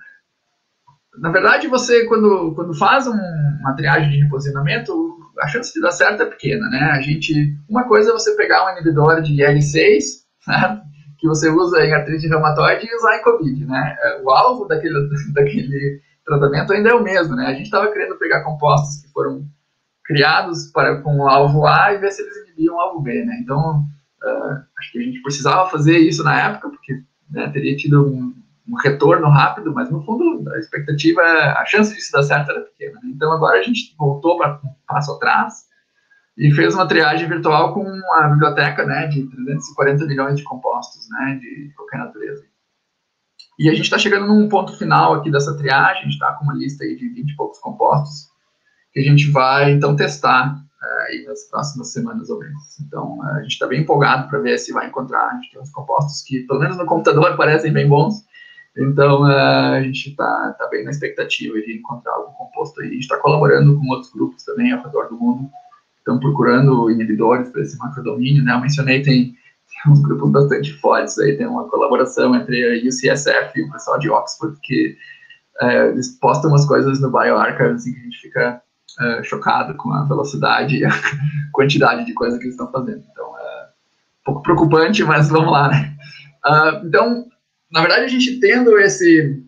na verdade você, quando, quando faz um, uma triagem de reposicionamento, a chance de dar certo é pequena, né, a gente, uma coisa é você pegar um inibidor de I L seis, né, que você usa em artrite reumatoide e usar em Covid, né, o alvo daquele, daquele tratamento ainda é o mesmo, né? A gente estava querendo pegar compostos que foram criados para, com o alvo A e ver se eles inibiam o alvo B, né? Então, uh, acho que a gente precisava fazer isso na época, porque, né, teria tido um, um retorno rápido, mas no fundo a expectativa, a chance de se dar certo era pequena, né? Então agora a gente voltou para um passo atrás e fez uma triagem virtual com uma biblioteca, né, de trezentos e quarenta milhões de compostos, né, de qualquer natureza. E a gente está chegando num ponto final aqui dessa triagem, a gente está com uma lista aí de vinte e poucos compostos, que a gente vai, então, testar uh, aí nas próximas semanas ou menos. Então, uh, a gente está bem empolgado para ver se vai encontrar. A gente tem uns compostos que, pelo menos no computador, parecem bem bons. Então, uh, a gente está tá bem na expectativa de encontrar algum composto aí. A gente está colaborando com outros grupos também ao redor do mundo, estão procurando inibidores para esse macrodomínio, né? Eu mencionei, tem uns grupos bastante fortes aí, tem uma colaboração entre a U C S F e o pessoal de Oxford, que é, eles postam umas coisas no bioRxiv, assim, que a gente fica é, chocado com a velocidade e a quantidade de coisa que eles estão fazendo. Então, é um pouco preocupante, mas vamos lá, né? Uh, então, na verdade, a gente tendo esse,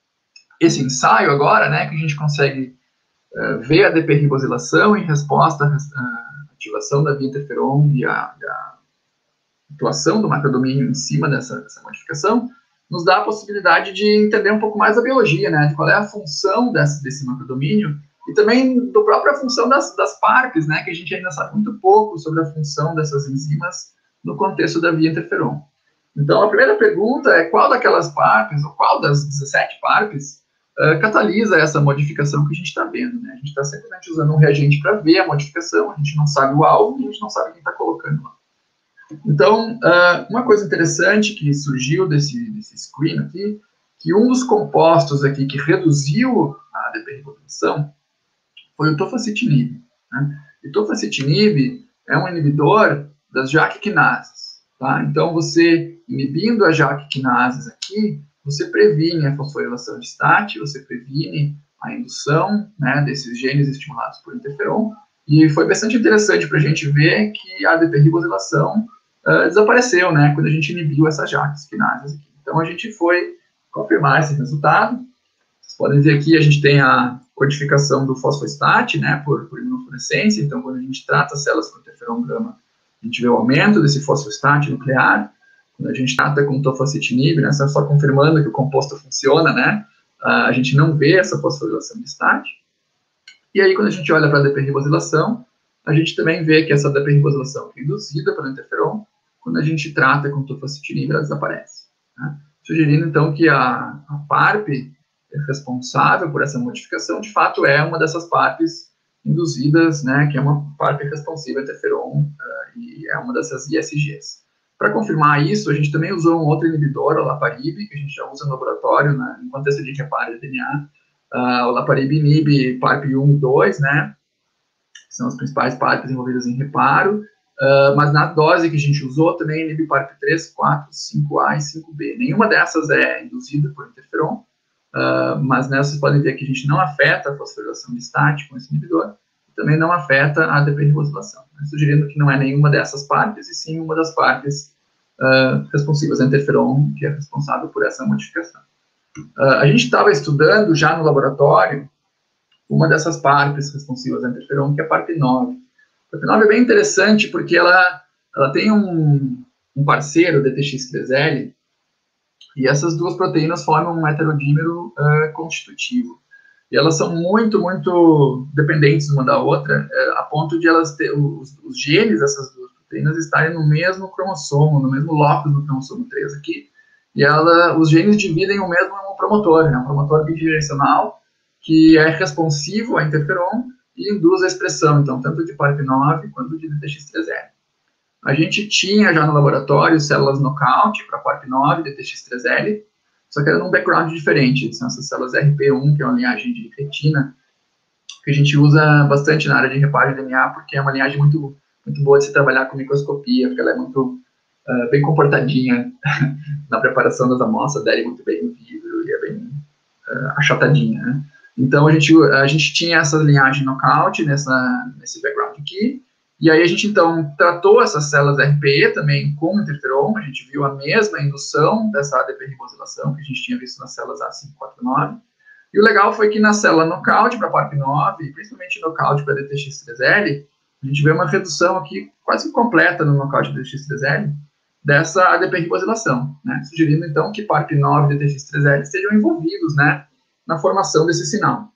esse ensaio agora, né, que a gente consegue uh, ver a deperribosilação em resposta à ativação da via interferon e a, e a atuação do macrodomínio em cima dessa, dessa modificação, nos dá a possibilidade de entender um pouco mais a biologia, né, de qual é a função desse, desse macrodomínio e também da própria função das, das PARPs, né, que a gente ainda sabe muito pouco sobre a função dessas enzimas no contexto da via interferon. Então, a primeira pergunta é qual daquelas PARPs, ou qual das dezessete PARPs, uh, catalisa essa modificação que a gente está vendo, né? A gente está simplesmente usando um reagente para ver a modificação, a gente não sabe o alvo e a gente não sabe quem está colocando lá. Então, uh, uma coisa interessante que surgiu desse, desse screen aqui, que um dos compostos aqui que reduziu a deperribosilação foi o tofacitinib, né? E tofacitinib é um inibidor das J A K quinases. Tá? Então, você, inibindo a J A K quinases aqui, você previne a fosforilação de S T A T, você previne a indução, né, desses genes estimulados por interferon, e foi bastante interessante para a gente ver que a deperribosilação uh, desapareceu, né, quando a gente inibiu essas J A K quinases aqui. Então, a gente foi confirmar esse resultado. Vocês podem ver aqui, a gente tem a codificação do fosfostat, né, por, por imunofluorescência. Então, quando a gente trata as células com interferon gama, a gente vê o aumento desse fosfostat nuclear. Quando a gente trata com tofacitinib, né, só confirmando que o composto funciona, né, a gente não vê essa fosforilação de S T A T. E aí, quando a gente olha para a deperribosilação, a gente também vê que essa deperribosilação é induzida pelo interferon. Quando a gente trata com tofacitinib, ela desaparece, né? Sugerindo, então, que a, a PARP responsável por essa modificação, de fato, é uma dessas PARPs induzidas, né, que é uma PARP responsiva a interferon, uh, e é uma dessas I S Gs. Para confirmar isso, a gente também usou um outro inibidor, o olaparib, que a gente já usa no laboratório, né, no contexto de reparo de D N A. Uh, o olaparib inibe PARP um e dois, né, que são as principais PARPs envolvidas em reparo, uh, mas na dose que a gente usou também inibe PARP três, quatro, cinco A e cinco B. Nenhuma dessas é induzida por interferon, Uh, mas nessa vocês podem ver que a gente não afeta a fosforilação de S T A T com esse inibidor, e também não afeta a deperribosilação, né, sugerindo que não é nenhuma dessas PARPs, e sim uma das PARPs uh, responsivas a interferon, que é responsável por essa modificação. Uh, a gente estava estudando já no laboratório uma dessas PARPs responsivas a interferon, que é a PARP nove. A PARP nove é bem interessante porque ela, ela tem um, um parceiro, D T X três L, e essas duas proteínas formam um heterodímero uh, constitutivo. E elas são muito, muito dependentes uma da outra, uh, a ponto de elas ter, os, os genes dessas duas proteínas estarem no mesmo cromossomo, no mesmo locus do cromossomo três aqui. E ela, os genes dividem o mesmo promotor, né, um promotor bidirecional, que é responsivo a interferon e induz a expressão, então, tanto de PARP nove quanto de D T X três L. A gente tinha já no laboratório células knockout para PARP nove, D T X três L, só que era num background diferente. São essas células R P um, que é uma linhagem de retina, que a gente usa bastante na área de reparo de D N A, porque é uma linhagem muito, muito boa de se trabalhar com microscopia, porque ela é muito uh, bem comportadinha na preparação das amostras, adere muito bem no vidro e é bem uh, achatadinha, né? Então, a gente, a gente tinha essa linhagem knockout nessa, nesse background aqui. E aí a gente, então, tratou essas células R P E também com interferon, a gente viu a mesma indução dessa deperribosilação que a gente tinha visto nas células A cinco quatro nove. E o legal foi que na célula knockout para PARP nove, e principalmente knockout para D T X três L, a gente vê uma redução aqui quase completa no knockout D T X três L dessa deperribosilação, né? Sugerindo, então, que PARP nove e D T X três L estejam envolvidos, né, na formação desse sinal.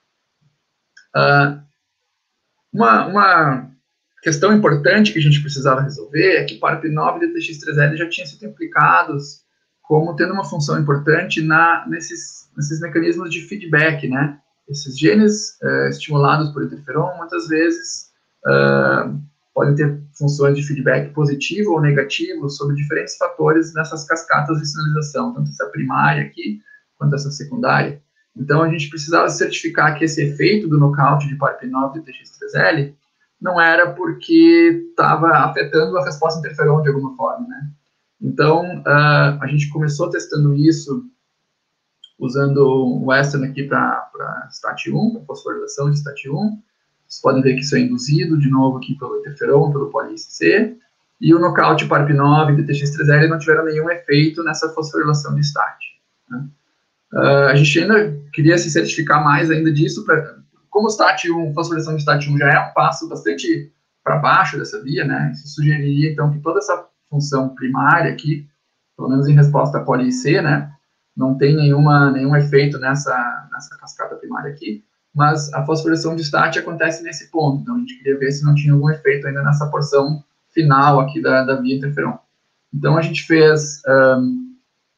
Uh, uma... uma questão importante que a gente precisava resolver é que PARP nove e D T X três L já tinham sido implicados como tendo uma função importante na, nesses, nesses mecanismos de feedback, né? Esses genes uh, estimulados por interferon, muitas vezes, uh, podem ter funções de feedback positivo ou negativo sobre diferentes fatores nessas cascatas de sinalização, tanto essa primária aqui, quanto essa secundária. Então, a gente precisava certificar que esse efeito do knockout de PARP nove e D T X três L não era porque estava afetando a resposta interferon de alguma forma, né? Então, uh, a gente começou testando isso usando o Western aqui para STAT um, para fosforilação de STAT um. Vocês podem ver que isso é induzido, de novo, aqui pelo interferon, pelo poli C. E o nocaute P A R P nove e D T X três L não tiveram nenhum efeito nessa fosforilação de STAT. Né? Uh, a gente ainda queria se certificar mais ainda disso, pra, como STAT um, fosforilação de STAT um já é um passo bastante para baixo dessa via, né? Isso sugeriria, então, que toda essa função primária aqui, pelo menos em resposta a poli C, né, não tem nenhuma, nenhum efeito nessa, nessa cascata primária aqui, mas a fosforilação de STAT acontece nesse ponto, então a gente queria ver se não tinha algum efeito ainda nessa porção final aqui da, da via interferon. Então a gente fez um,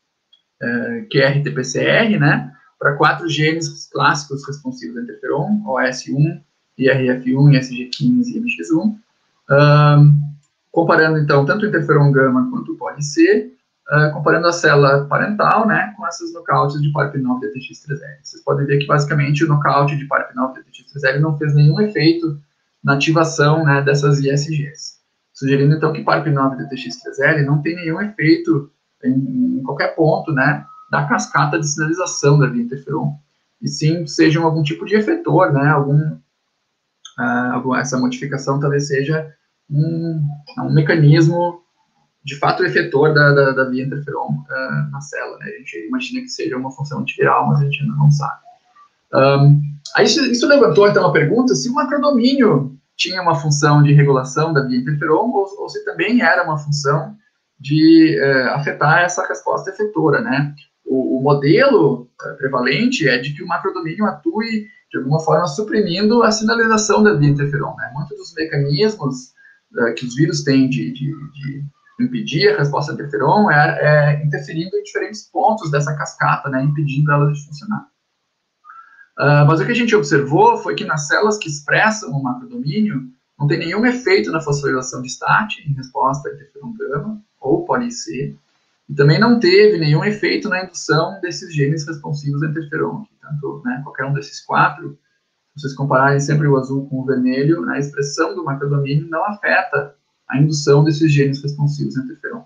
uh, Q R T P C R, né, para quatro genes clássicos responsivos a interferon, O S um, I R F um, I S G quinze e M X um, um, comparando então tanto o interferon gama quanto o poli C, uh, comparando a célula parental, né, com essas nocautes de P A R P nove e D T X três L. Vocês podem ver que basicamente o nocaute de P A R P nove e D T X três L não fez nenhum efeito na ativação, né, dessas I S Gs, sugerindo então que P A R P nove e D T X três L não tem nenhum efeito em, em qualquer ponto, né, da cascata de sinalização da via interferon, e sim sejam algum tipo de efetor, né, algum, uh, algum essa modificação talvez seja um, um mecanismo de fato efetor da, da, da via interferon uh, na célula, né? A gente imagina que seja uma função antiviral, mas a gente ainda não sabe. Um, aí isso, isso levantou então a pergunta se o macrodomínio tinha uma função de regulação da via interferon ou, ou se também era uma função de uh, afetar essa resposta efetora, né? O, o modelo uh, prevalente é de que o macrodomínio atue de alguma forma suprimindo a sinalização da via interferon, né? Muitos dos mecanismos uh, que os vírus têm de, de, de impedir a resposta interferon é, é interferindo em diferentes pontos dessa cascata, né, impedindo ela de funcionar. Uh, mas o que a gente observou foi que nas células que expressam o macrodomínio não tem nenhum efeito na fosforilação de STAT em resposta a interferon gama ou poli C, e também não teve nenhum efeito na indução desses genes responsivos a interferon. Tanto, né, qualquer um desses quatro, se vocês compararem sempre o azul com o vermelho, né, a expressão do macrodomínio não afeta a indução desses genes responsivos a interferon.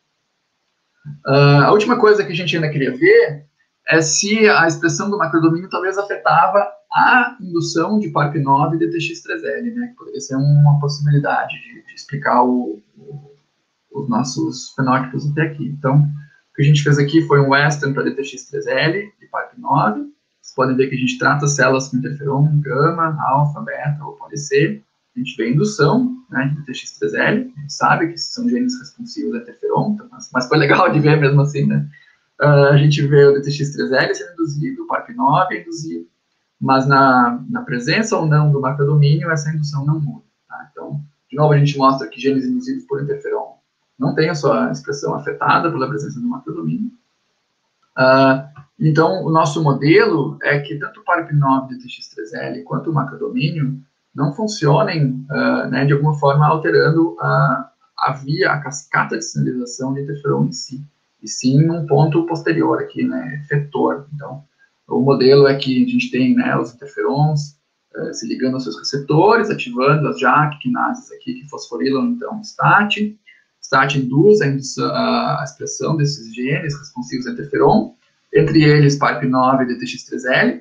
Uh, a última coisa que a gente ainda queria ver é se a expressão do macrodomínio talvez afetava a indução de P A R P nove e D T X três L, né, que poderia ser uma possibilidade de, de explicar o, o, os nossos fenótipos até aqui. Então, o que a gente fez aqui foi um Western para D T X três L e P A R P nove. Vocês podem ver que a gente trata células com interferon, gama, alfa, beta ou poli C. A gente vê a indução, né, de D T X três L, a gente sabe que esses são genes responsivos a interferon, então, mas, mas foi legal de ver mesmo assim, né? Uh, a gente vê o D T X três L sendo induzido, o P A R P nove é induzido, mas na, na presença ou não do macrodomínio, essa indução não muda. Tá? Então, de novo, a gente mostra que genes induzidos por interferon não têm a sua expressão afetada pela presença do macrodomínio. Uh, então, o nosso modelo é que tanto o P A R P nove, D T X três L, quanto o macrodomínio não funcionem, uh, né, de alguma forma, alterando a, a via, a cascata de sinalização de interferon em si, e sim num ponto posterior aqui, né, efetor. Então, o modelo é que a gente tem, né, os interferons uh, se ligando aos seus receptores, ativando as JAK quinases aqui, que fosforilam, então, STAT. STAT induz a, indução, a expressão desses genes responsivos a interferon, entre eles P A R P nove e D T X três L,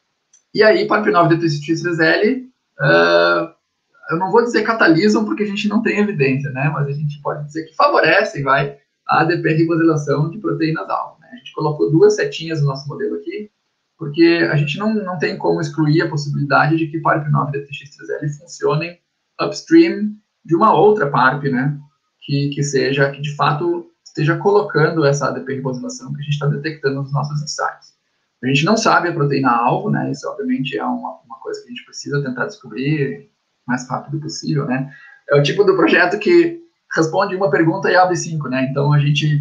e aí P A R P nove e D T X três L, uh, eu não vou dizer catalisam, porque a gente não tem evidência, né, mas a gente pode dizer que favorecem, vai, a deperribosilação de proteínas-alvo. Né? A gente colocou duas setinhas no nosso modelo aqui, porque a gente não, não tem como excluir a possibilidade de que P A R P nove e D T X três L funcionem upstream de uma outra P A R P, né, que, que seja, que de fato esteja colocando essa deperribosilação que a gente está detectando nos nossos ensaios. A gente não sabe a proteína-alvo, né, isso obviamente é uma, uma coisa que a gente precisa tentar descobrir o mais rápido possível, né. É o tipo do projeto que responde uma pergunta e abre cinco, né, então a gente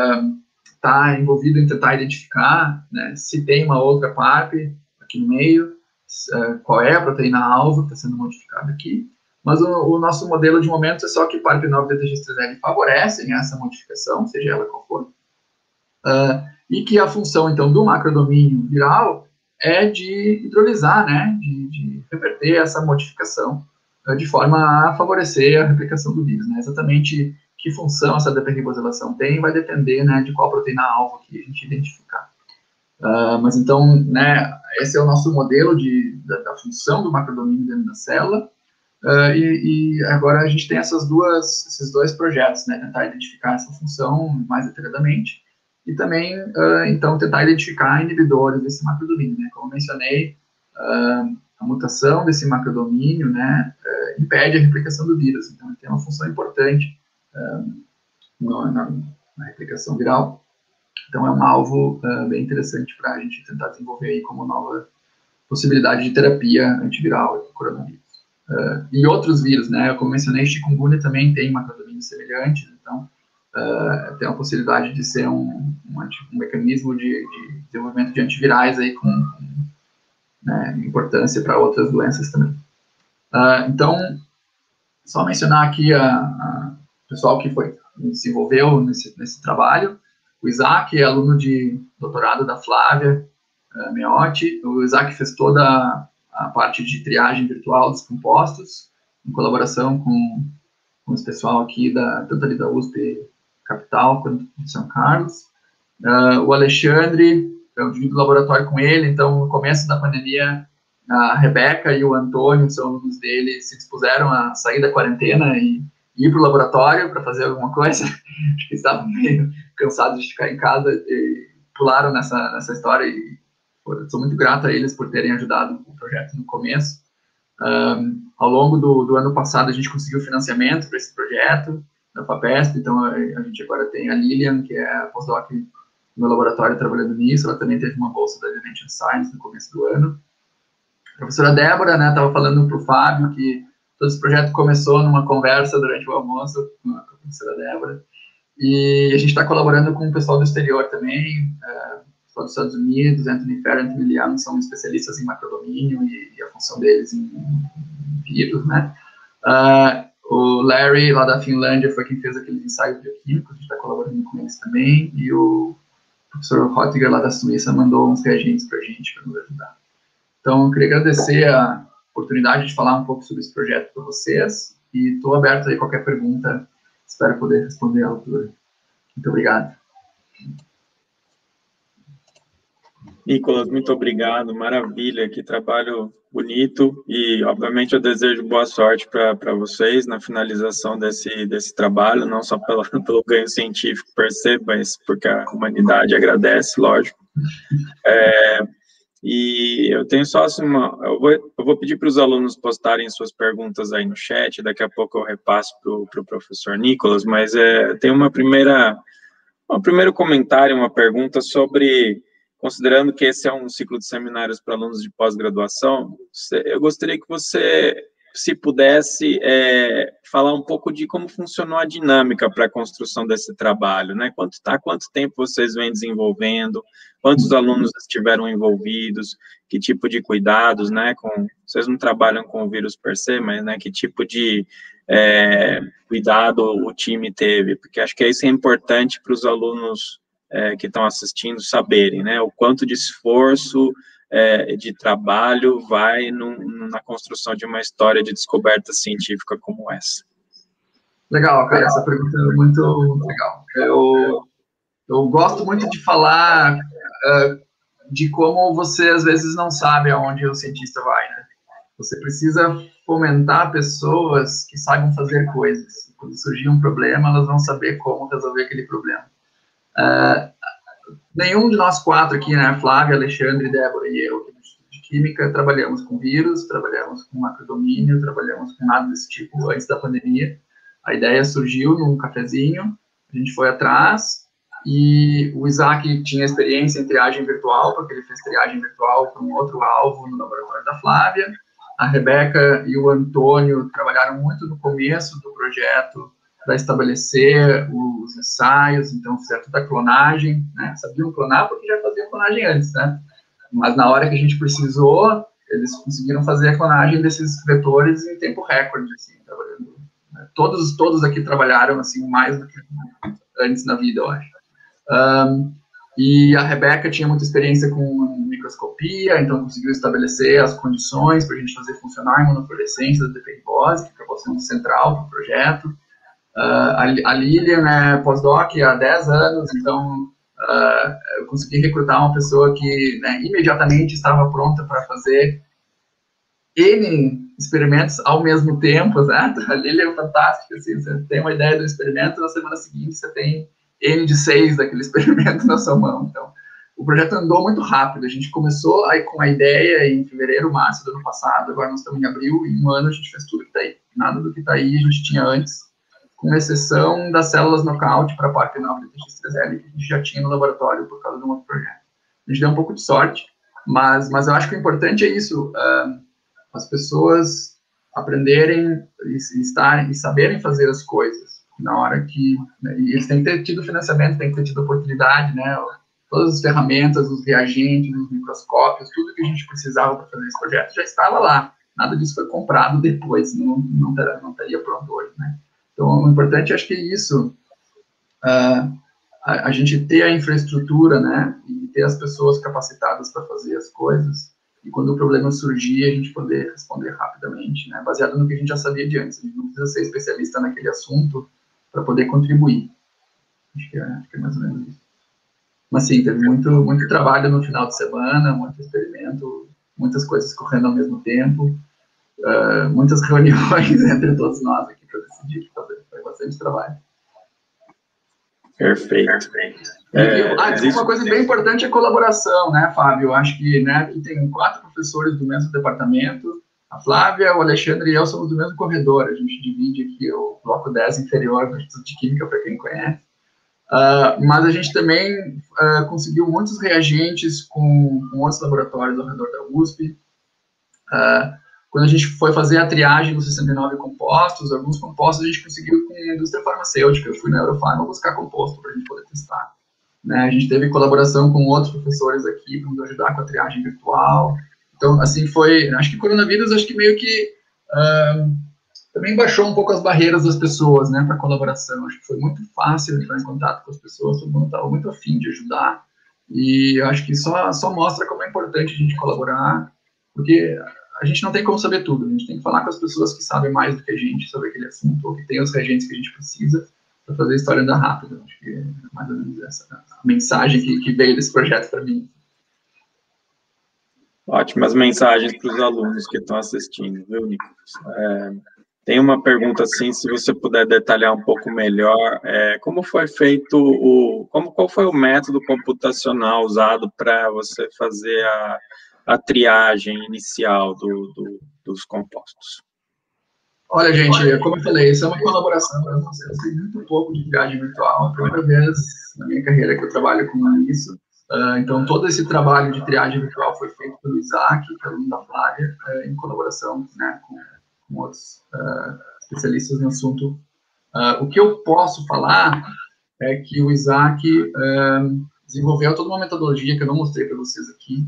está uh, envolvido em tentar identificar, né, se tem uma outra P A R P aqui no meio, uh, qual é a proteína-alvo que está sendo modificada aqui. Mas o, o nosso modelo de momento é só que P A R P nove e D T X três L favorecem essa modificação, seja ela qual for, uh, e que a função, então, do macrodomínio viral é de hidrolisar, né, de, de reverter essa modificação, uh, de forma a favorecer a replicação do vírus. Né? Exatamente que função essa deperribosilação tem vai depender, né, de qual proteína-alvo que a gente identificar. Uh, mas então, né, esse é o nosso modelo de, da, da função do macrodomínio dentro da célula, uh, e, e agora a gente tem essas duas, esses dois projetos, né, tentar identificar essa função mais detalhadamente, e também, uh, então, tentar identificar inibidores desse macrodomínio, né, como eu mencionei, uh, a mutação desse macrodomínio, né, uh, impede a replicação do vírus, então tem uma função importante uh, no, na, na replicação viral. Então, é um alvo uh, bem interessante para a gente tentar desenvolver aí como nova possibilidade de terapia antiviral para o coronavírus. Uh, e outros vírus, né? Como mencionei, chikungunya também tem macrodomínios semelhantes, então uh, tem a possibilidade de ser um, um, anti, um mecanismo de, de desenvolvimento de antivirais aí com, com né, importância para outras doenças também. Uh, então, só mencionar aqui o pessoal que foi, se envolveu nesse, nesse trabalho. O Isaac é aluno de doutorado da Flávia uh, Meotti. O Isaac fez toda a, a parte de triagem virtual dos compostos, em colaboração com, com esse pessoal aqui, da, tanto ali da U S P Capital quanto de São Carlos. Uh, o Alexandre, eu dividi o laboratório com ele, então no começo da pandemia, a Rebeca e o Antônio, que são alunos dele, se dispuseram a sair da quarentena e ir para o laboratório para fazer alguma coisa. Acho que estavam meio cansados de ficar em casa e pularam nessa, nessa história e pô, sou muito grato a eles por terem ajudado o projeto no começo. Um, ao longo do, do ano passado, a gente conseguiu financiamento para esse projeto da FAPESP, então a, a gente agora tem a Lilian, que é a postdoc no meu laboratório trabalhando nisso, ela também teve uma bolsa da Dimension Science no começo do ano. A professora Débora, né, estava falando para o Fábio que todo esse projeto começou numa conversa durante o almoço com a professora Débora, e a gente está colaborando com o pessoal do exterior também, é, pessoal dos Estados Unidos, Anthony Ferrer e Anthony Liang são especialistas em macrodomínio e, e a função deles em, em vírus, né. Uh, o Larry, lá da Finlândia, foi quem fez aqueles ensaios bioquímicos, a gente está colaborando com eles também, e o professor Rottiger, lá da Suíça, mandou uns reagentes para a gente, para nos ajudar. Então, eu queria agradecer a oportunidade de falar um pouco sobre esse projeto para vocês e estou aberto aí a qualquer pergunta, espero poder responder à altura. Muito obrigado. Nicolas, muito obrigado, maravilha, que trabalho bonito e, obviamente, eu desejo boa sorte para vocês na finalização desse, desse trabalho, não só pelo, pelo ganho científico per se, mas porque a humanidade agradece, lógico. É, E eu tenho só assim, uma, eu vou, eu vou pedir para os alunos postarem suas perguntas aí no chat, daqui a pouco eu repasso para o pro professor Nicolas, mas é, tem uma primeira, um primeiro comentário, uma pergunta sobre, considerando que esse é um ciclo de seminários para alunos de pós-graduação, eu gostaria que você, se pudesse, é, falar um pouco de como funcionou a dinâmica para a construção desse trabalho, né? Quanto, tá, quanto tempo vocês vêm desenvolvendo, quantos alunos estiveram envolvidos, que tipo de cuidados, né? Com, vocês não trabalham com o vírus per se, mas né, que tipo de é, cuidado o time teve, porque acho que isso é importante para os alunos é, que estão assistindo saberem, né? O quanto de esforço É, de trabalho vai no, na construção de uma história de descoberta científica como essa. Legal, cara, essa pergunta é muito legal. Eu, eu gosto muito de falar uh, de como você, às vezes, não sabe aonde o cientista vai, né? Você precisa fomentar pessoas que saibam fazer coisas. Quando surgir um problema, elas vão saber como resolver aquele problema. Uh, Nenhum de nós quatro aqui, né, Flávia, Alexandre, Débora e eu, aqui do Instituto de Química, trabalhamos com vírus, trabalhamos com macrodomínio, trabalhamos com nada desse tipo antes da pandemia. A ideia surgiu num cafezinho, a gente foi atrás, e o Isaac tinha experiência em triagem virtual, porque ele fez triagem virtual para um outro alvo no laboratório da Flávia. A Rebeca e o Antônio trabalharam muito no começo do projeto para estabelecer os ensaios, então fizeram toda a clonagem, né? Sabiam clonar porque já faziam clonagem antes, né? Mas na hora que a gente precisou, eles conseguiram fazer a clonagem desses vetores em tempo recorde, assim, trabalhando. Né? Todos, todos aqui trabalharam, assim, mais do que antes na vida, eu acho. Um, e a Rebeca tinha muita experiência com microscopia, então conseguiu estabelecer as condições para a gente fazer funcionar a imunofluorescência da deferribose, que acabou sendo central para o projeto. Uh, a, a Lilian é pós-doc há dez anos, então uh, eu consegui recrutar uma pessoa que, né, imediatamente estava pronta para fazer N experimentos ao mesmo tempo, né? A Lili é fantástica, assim, você tem uma ideia do experimento, na semana seguinte você tem N de seis daquele experimento na sua mão. Então, o projeto andou muito rápido. A gente começou aí com a ideia em fevereiro, março do ano passado, agora nós estamos em abril, e em um ano a gente fez tudo que está aí. Nada do que está aí a gente tinha antes, com exceção das células knockout para a parte nova do T X três L, que a gente já tinha no laboratório por causa de um outro projeto. A gente deu um pouco de sorte, mas, mas eu acho que o importante é isso, uh, as pessoas aprenderem e, e, estarem, e saberem fazer as coisas na hora que... Né, e eles têm que ter tido financiamento, têm que ter tido oportunidade, né? Todas as ferramentas, os reagentes, os microscópios, tudo que a gente precisava para fazer esse projeto já estava lá. Nada disso foi comprado depois, não, não, teria, não teria pronto hoje, né? Então, o importante, acho que é isso, uh, a, a gente ter a infraestrutura, né, e ter as pessoas capacitadas para fazer as coisas, e quando o problema surgir, a gente poder responder rapidamente, né, baseado no que a gente já sabia de antes. A gente não precisa ser especialista naquele assunto para poder contribuir. Acho que, é, acho que é mais ou menos isso. Mas sim, teve muito, muito trabalho no final de semana, muito experimento, muitas coisas correndo ao mesmo tempo, uh, muitas reuniões entre todos nós aqui para decidir o que fazer. Foi bastante trabalho. Perfeito. Perfeito. É, e, ah, uma coisa bem importante é a colaboração, né, Fábio? Eu acho que, né, aqui tem quatro professores do mesmo departamento, a Flávia, o Alexandre e eu somos do mesmo corredor. A gente divide aqui o bloco dez inferior do Instituto de Química, para quem conhece. Uh, mas a gente também uh, conseguiu muitos reagentes com, com outros laboratórios ao redor da U S P. Uh, quando a gente foi fazer a triagem dos sessenta e nove compostos, alguns compostos a gente conseguiu com a indústria farmacêutica. Eu fui na Eurofarma buscar composto para a gente poder testar. Né? A gente teve colaboração com outros professores aqui para nos ajudar com a triagem virtual. Então, assim, foi... Acho que o coronavírus, acho que meio que... Uh, também baixou um pouco as barreiras das pessoas, né, para colaboração. Acho que foi muito fácil entrar em contato com as pessoas, todo mundo estava muito afim de ajudar, e acho que só, só mostra como é importante a gente colaborar, porque a gente não tem como saber tudo, a gente tem que falar com as pessoas que sabem mais do que a gente sobre aquele assunto, ou que tem os reagentes que a gente precisa para fazer a história andar rápido. Acho que é mais ou menos essa a mensagem que, que veio desse projeto para mim. Ótimas mensagens para os alunos que estão assistindo, viu, Nicolas? É... Tem uma pergunta assim, se você puder detalhar um pouco melhor, é, como foi feito o, como, qual foi o método computacional usado para você fazer a, a triagem inicial do, do, dos compostos? Olha, gente, como eu falei, isso é uma colaboração, eu sei muito pouco de triagem virtual, é a primeira vez na minha carreira que eu trabalho com isso, uh, então todo esse trabalho de triagem virtual foi feito pelo Isaac, pelo da Flávia, uh, em colaboração, né, com com outros uh, especialistas no assunto. Uh, o que eu posso falar é que o Isaac uh, desenvolveu toda uma metodologia que eu não mostrei para vocês aqui,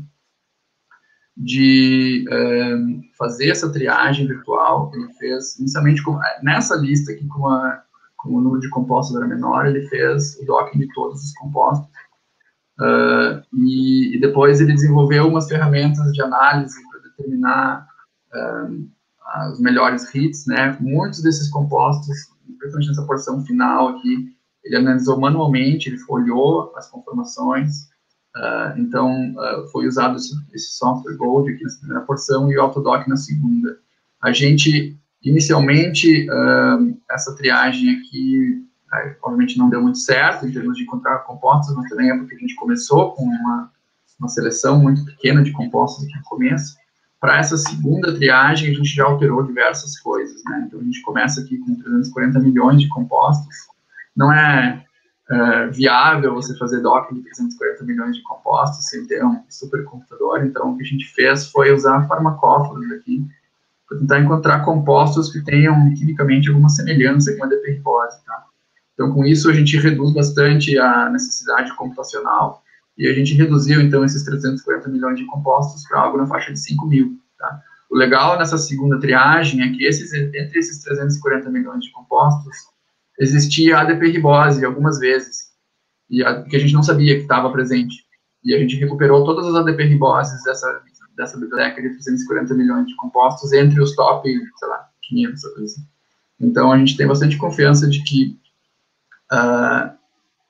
de uh, fazer essa triagem virtual. Ele fez, inicialmente, com, nessa lista aqui, com, a, com o número de compostos era menor, ele fez o docking de todos os compostos. Uh, e, e depois ele desenvolveu umas ferramentas de análise para determinar uh, os melhores hits, né? Muitos desses compostos, principalmente nessa porção final aqui, ele analisou manualmente, ele olhou as conformações, uh, então uh, foi usado esse, esse software Gold aqui nessa primeira porção e o Autodoc na segunda. A gente, inicialmente, uh, essa triagem aqui, uh, obviamente não deu muito certo em termos de encontrar compostos, mas também é porque a gente começou com uma, uma seleção muito pequena de compostos aqui no começo. Para essa segunda triagem, a gente já alterou diversas coisas, né? Então, a gente começa aqui com trezentos e quarenta milhões de compostos. Não é, é viável você fazer docking de trezentos e quarenta milhões de compostos sem ter um supercomputador. Então, o que a gente fez foi usar farmacóforos aqui para tentar encontrar compostos que tenham, quimicamente, alguma semelhança com a A D P ribose, tá? Então, com isso, a gente reduz bastante a necessidade computacional. E a gente reduziu, então, esses trezentos e quarenta milhões de compostos para algo na faixa de cinco mil. Tá? O legal nessa segunda triagem é que esses, entre esses trezentos e quarenta milhões de compostos, existia a A D P ribose algumas vezes, e a, que a gente não sabia que estava presente. E a gente recuperou todas as A D P riboses dessa, dessa biblioteca de trezentos e quarenta milhões de compostos entre os top, sei lá, quinhentos, coisa assim. Então, a gente tem bastante confiança de que uh,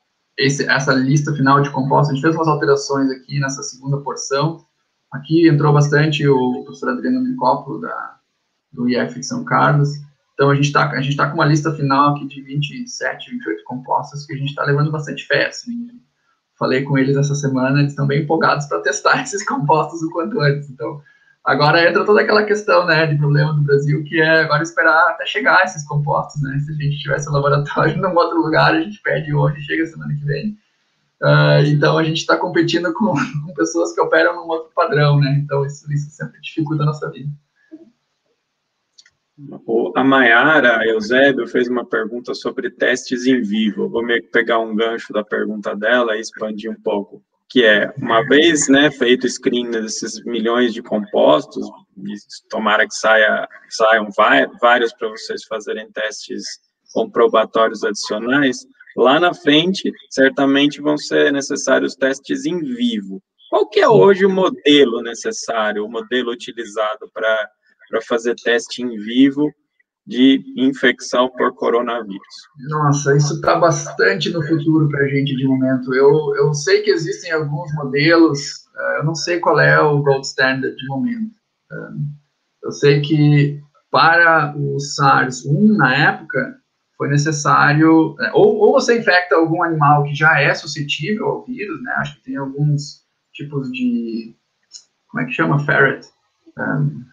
esse, essa lista final de compostos. A gente fez umas alterações aqui nessa segunda porção. Aqui entrou bastante o professor Adriano Mincópolo, da, do I F de São Carlos. Então, a gente está a gente tá com uma lista final aqui de vinte e sete, vinte e oito compostos que a gente está levando bastante fé. Assim. Falei com eles essa semana, eles estão bem empolgados para testar esses compostos o quanto antes. Então, agora entra toda aquela questão, né, de problema do Brasil, que é agora esperar até chegar esses compostos, né? Se a gente tivesse um laboratório num outro lugar, a gente pede hoje e chega semana que vem. Uh, então, a gente está competindo com, com pessoas que operam num outro padrão, né? Então, isso, isso sempre dificulta a nossa vida. A Mayara, a Eusébio, fez uma pergunta sobre testes em vivo. Vou meio que pegar um gancho da pergunta dela e expandir um pouco. Que é, uma vez, né, feito o screen desses milhões de compostos, tomara que saia, saiam vários para vocês fazerem testes comprobatórios adicionais, lá na frente, certamente vão ser necessários testes em vivo. Qual que é hoje o modelo necessário, o modelo utilizado para para fazer teste em vivo de infecção por coronavírus? Nossa, isso está bastante no futuro para a gente de momento. Eu, eu sei que existem alguns modelos, uh, eu não sei qual é o gold standard de momento. Uh, eu sei que para o SARS um, na época, foi necessário, uh, ou, ou você infecta algum animal que já é suscetível ao vírus, né? Acho que tem alguns tipos de, como é que chama? Ferret. Um,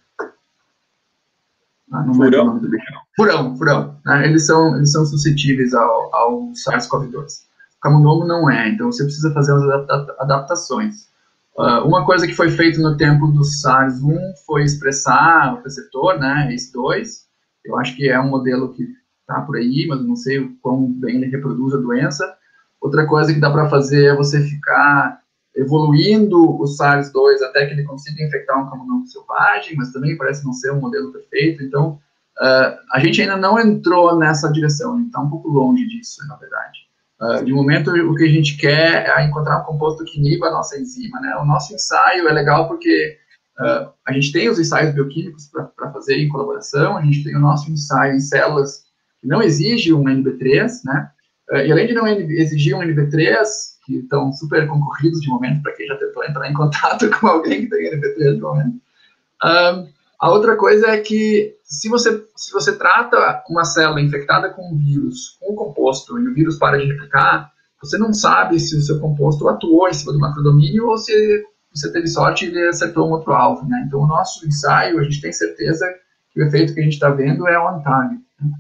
Ah, não furão. Nome do bicho. Furão, furão. Né? Eles, são, eles são suscetíveis ao, ao SARS CoV dois. O camundongo não é, então você precisa fazer as adapta adaptações. Uh, uma coisa que foi feita no tempo do SARS um foi expressar o receptor, né, A C E dois. Eu acho que é um modelo que está por aí, mas não sei o quão bem ele reproduz a doença. Outra coisa que dá para fazer é você ficar evoluindo o SARS dois até que ele consiga infectar um camundongo selvagem, mas também parece não ser um modelo perfeito. Então, uh, a gente ainda não entrou nessa direção, a gente está um pouco longe disso, na verdade. Uh, de momento, o que a gente quer é encontrar um composto que iniba a nossa enzima, né? O nosso ensaio é legal porque uh, a gente tem os ensaios bioquímicos para fazer em colaboração, a gente tem o nosso ensaio em células que não exige um N B três, né? Uh, e além de não exigir um N B três, que estão super concorridos de momento, para quem já tentou entrar em contato com alguém que tem N B três de momento. Um, a outra coisa é que, se você, se você trata uma célula infectada com um vírus, com um composto, e o vírus para de replicar, você não sabe se o seu composto atuou em cima do macrodomínio ou se você teve sorte e ele acertou um outro alvo, né? Então, o nosso ensaio, a gente tem certeza que o efeito que a gente está vendo é on target. Né?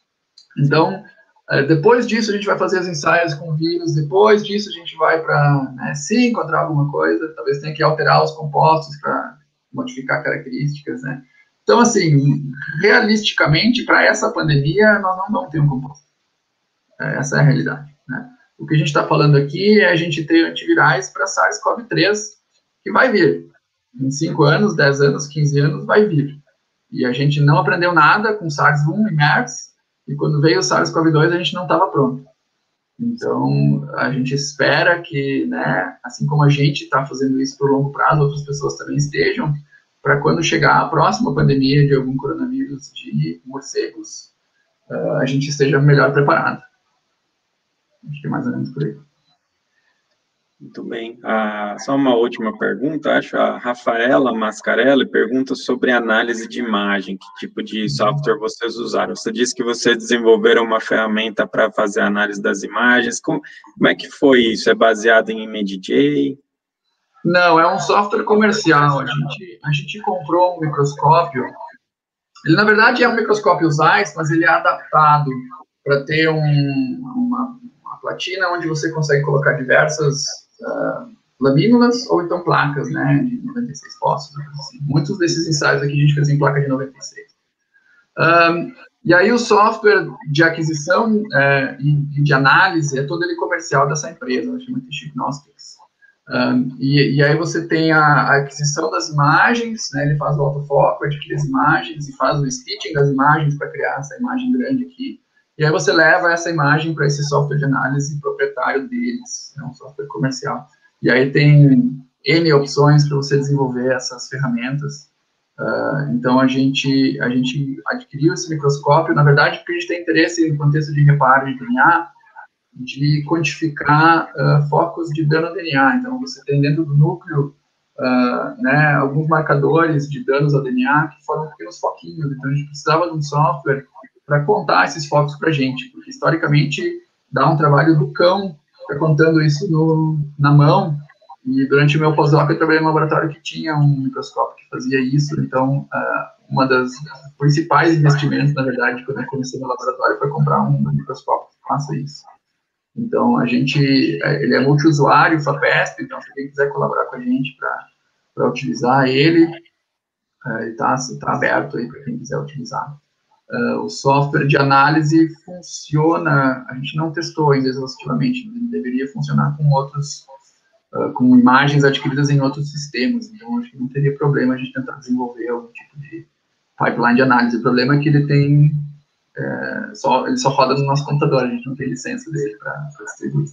Então, depois disso, a gente vai fazer os ensaios com vírus, depois disso, a gente vai para, né, se encontrar alguma coisa, talvez tenha que alterar os compostos para modificar características, né? Então, assim, realisticamente, para essa pandemia, nós não vamos ter um composto. Essa é a realidade, né? O que a gente está falando aqui é a gente ter antivirais para SARS CoV três, que vai vir. Em cinco anos, dez anos, quinze anos, vai vir. E a gente não aprendeu nada com SARS um e MERS, e quando veio o SARS CoV dois, a gente não estava pronto. Então, a gente espera que, né, assim como a gente está fazendo isso por longo prazo, outras pessoas também estejam, para quando chegar a próxima pandemia de algum coronavírus de morcegos, uh, a gente esteja melhor preparado. Acho que é mais ou menos por aí. Muito bem. Ah, só uma última pergunta, acho. A Rafaela Mascarelli pergunta sobre análise de imagem. Que tipo de software vocês usaram? Você disse que vocês desenvolveram uma ferramenta para fazer a análise das imagens. Como, como é que foi isso? É baseado em ImageJ? Não, é um software comercial. A gente, a gente comprou um microscópio. Ele, na verdade, é um microscópio Zeiss, mas ele é adaptado para ter um, uma, uma platina onde você consegue colocar diversas uh, lamínulas ou então placas, né, de noventa e seis fósforos. Assim. Muitos desses ensaios aqui a gente fez em placa de noventa e seis. Um, e aí o software de aquisição uh, e de análise é todo ele comercial dessa empresa, chama Diagnostics. Um, e, e aí você tem a, a aquisição das imagens, né, ele faz o autofoco, adquire as imagens e faz o stitching das imagens para criar essa imagem grande aqui. E aí você leva essa imagem para esse software de análise proprietário deles, é um software comercial. E aí tem N opções para você desenvolver essas ferramentas. Uh, então a gente, a gente adquiriu esse microscópio, na verdade, porque a gente tem interesse no contexto de reparo de D N A, de quantificar uh, focos de dano ao D N A. Então, você tem dentro do núcleo uh, né, alguns marcadores de danos ao D N A que formam pequenos foquinhos. Então, a gente precisava de um software para contar esses focos para a gente, porque, historicamente, dá um trabalho do cão ficar contando isso no, na mão. E, durante o meu pós-doc, eu trabalhei em um laboratório que tinha um microscópio que fazia isso. Então, uh, uma das principais investimentos, na verdade, quando eu comecei no laboratório, foi comprar um microscópio que faça isso. Então, a gente, ele é multiusuário, FAPESP, então, se alguém quiser colaborar com a gente para utilizar ele, uh, ele está tá aberto aí para quem quiser utilizar. Uh, o software de análise funciona, a gente não testou ainda exaustivamente, ele deveria funcionar com outros, uh, com imagens adquiridas em outros sistemas, então acho que não teria problema a gente tentar desenvolver algum tipo de pipeline de análise. O problema é que ele tem, é, só, ele só roda no nosso computador, a gente não tem licença dele para distribuir.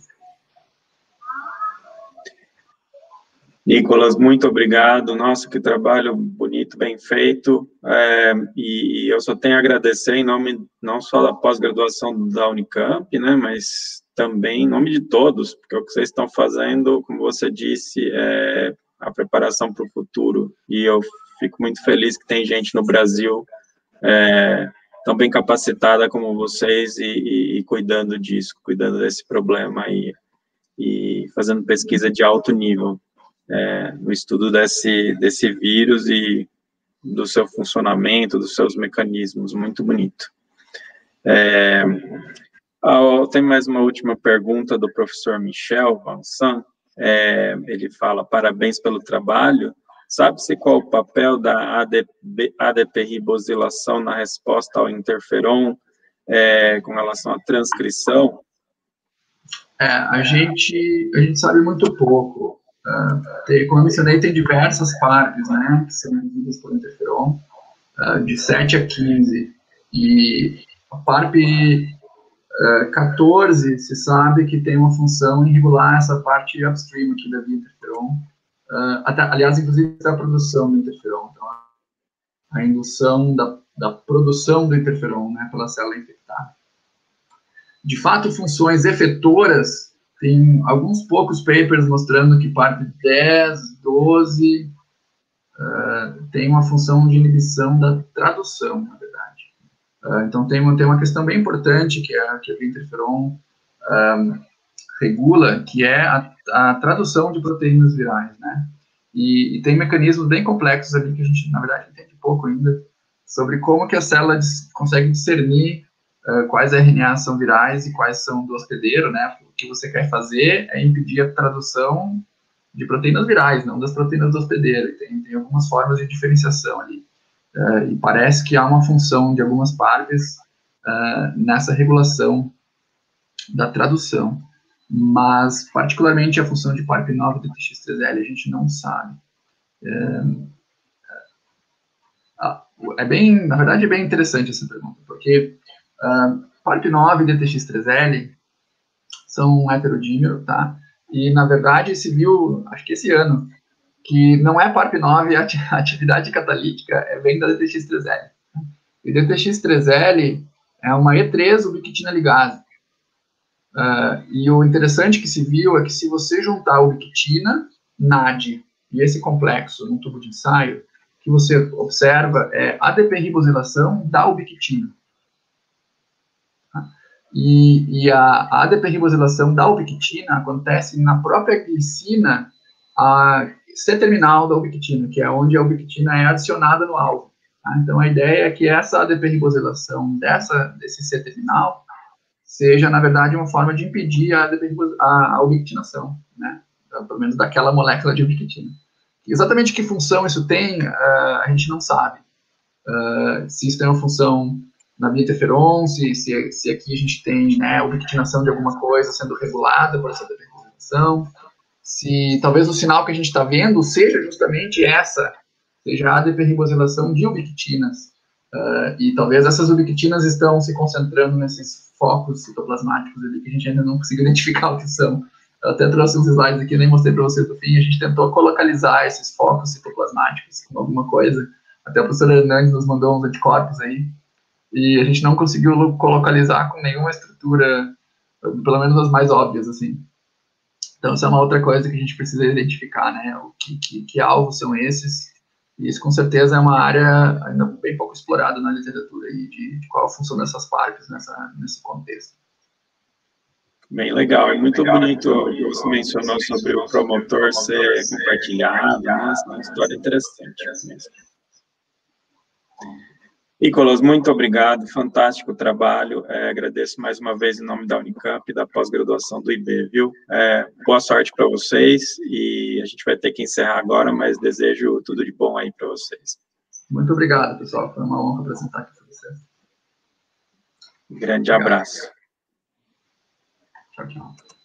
Nicolas, muito obrigado. Nossa, que trabalho bonito, bem feito. É, e eu só tenho a agradecer em nome não só da pós-graduação da Unicamp, né, mas também em nome de todos, porque o que vocês estão fazendo, como você disse, é a preparação para o futuro. E eu fico muito feliz que tem gente no Brasil é, tão bem capacitada como vocês e, e, e cuidando disso, cuidando desse problema e, e fazendo pesquisa de alto nível. É, no estudo desse, desse vírus e do seu funcionamento, dos seus mecanismos, muito bonito. É, tem mais uma última pergunta do professor Michel Vansan, é, ele fala, parabéns pelo trabalho, sabe-se qual o papel da A D P ribosilação na resposta ao interferon é, com relação à transcrição? É, a gente, a gente sabe muito pouco. Uh, tem, como eu mencionei, tem diversas partes, né, que são medidas por interferon, uh, de sete a quinze, e a PARP uh, catorze se sabe que tem uma função em regular essa parte upstream aqui da via interferon, uh, até, aliás, inclusive da produção do interferon, então, a indução da, da produção do interferon, né, pela célula infectada. De fato, funções efetoras, tem alguns poucos papers mostrando que PARP dez, doze uh, tem uma função de inibição da tradução, na verdade. Uh, então, tem uma, tem uma questão bem importante que a, que a interferon um, regula, que é a, a tradução de proteínas virais, né? E, e tem mecanismos bem complexos ali que a gente, na verdade, entende pouco ainda, sobre como que a célula dis, consegue discernir Uh, quais R N As são virais e quais são do hospedeiro, né? O que você quer fazer é impedir a tradução de proteínas virais, não das proteínas do hospedeiro. E tem, tem algumas formas de diferenciação ali. Uh, e parece que há uma função de algumas PARPs uh, nessa regulação da tradução. Mas, particularmente, a função de PARP nove D T X três L a gente não sabe. Uh, é bem, na verdade, é bem interessante essa pergunta, porque Uh, PARP nove e D T X três L são um heterodímero, tá? E, na verdade, se viu, acho que esse ano, que não é PARP nove, a atividade catalítica é vem da D T X três L. E D T X três L é uma E três ubiquitina ligase. Uh, e o interessante que se viu é que se você juntar ubiquitina, N A D e esse complexo num tubo de ensaio, o que você observa é A D P ribosilação da ubiquitina. E, e a, a A D P ribosilação da ubiquitina acontece na própria glicina a C-terminal da ubiquitina, que é onde a ubiquitina é adicionada no alvo. Tá? Então, a ideia é que essa A D P ribosilação dessa, desse C-terminal seja, na verdade, uma forma de impedir a, a, a ubiquitinação, né? Pelo menos daquela molécula de ubiquitina. Exatamente que função isso tem, uh, a gente não sabe. Uh, se isso tem uma função na via interferon, se, se, se aqui a gente tem, né, a ubiquitinação de alguma coisa sendo regulada por essa determinação, se talvez o sinal que a gente está vendo seja justamente essa, seja a A D P ribosilação de ubiquitinas, uh, e talvez essas ubiquitinas estão se concentrando nesses focos citoplasmáticos ali, que a gente ainda não conseguiu identificar o que são. Eu até trouxe uns slides aqui, nem mostrei para vocês no fim, a gente tentou colocalizar esses focos citoplasmáticos com alguma coisa, até o professor Hernandes nos mandou uns anticorpos aí, e a gente não conseguiu localizar com nenhuma estrutura pelo menos as mais óbvias, assim. Então, isso é uma outra coisa que a gente precisa identificar, né? O que, que, que alvos são esses? E isso, com certeza, é uma área ainda bem pouco explorada na literatura, aí, de, de qual a função dessas partes nessa, nesse contexto. Bem legal, é muito bonito o que você mencionou sobre o promotor ser compartilhado, né? Essa é uma história interessante mesmo. Nicolas, muito obrigado, fantástico trabalho, é, agradeço mais uma vez em nome da Unicamp e da pós-graduação do I B, viu? É, boa sorte para vocês, e a gente vai ter que encerrar agora, mas desejo tudo de bom aí para vocês. Muito obrigado, pessoal, foi uma honra apresentar aqui para vocês. Um grande obrigado. Abraço. Tchau, tchau.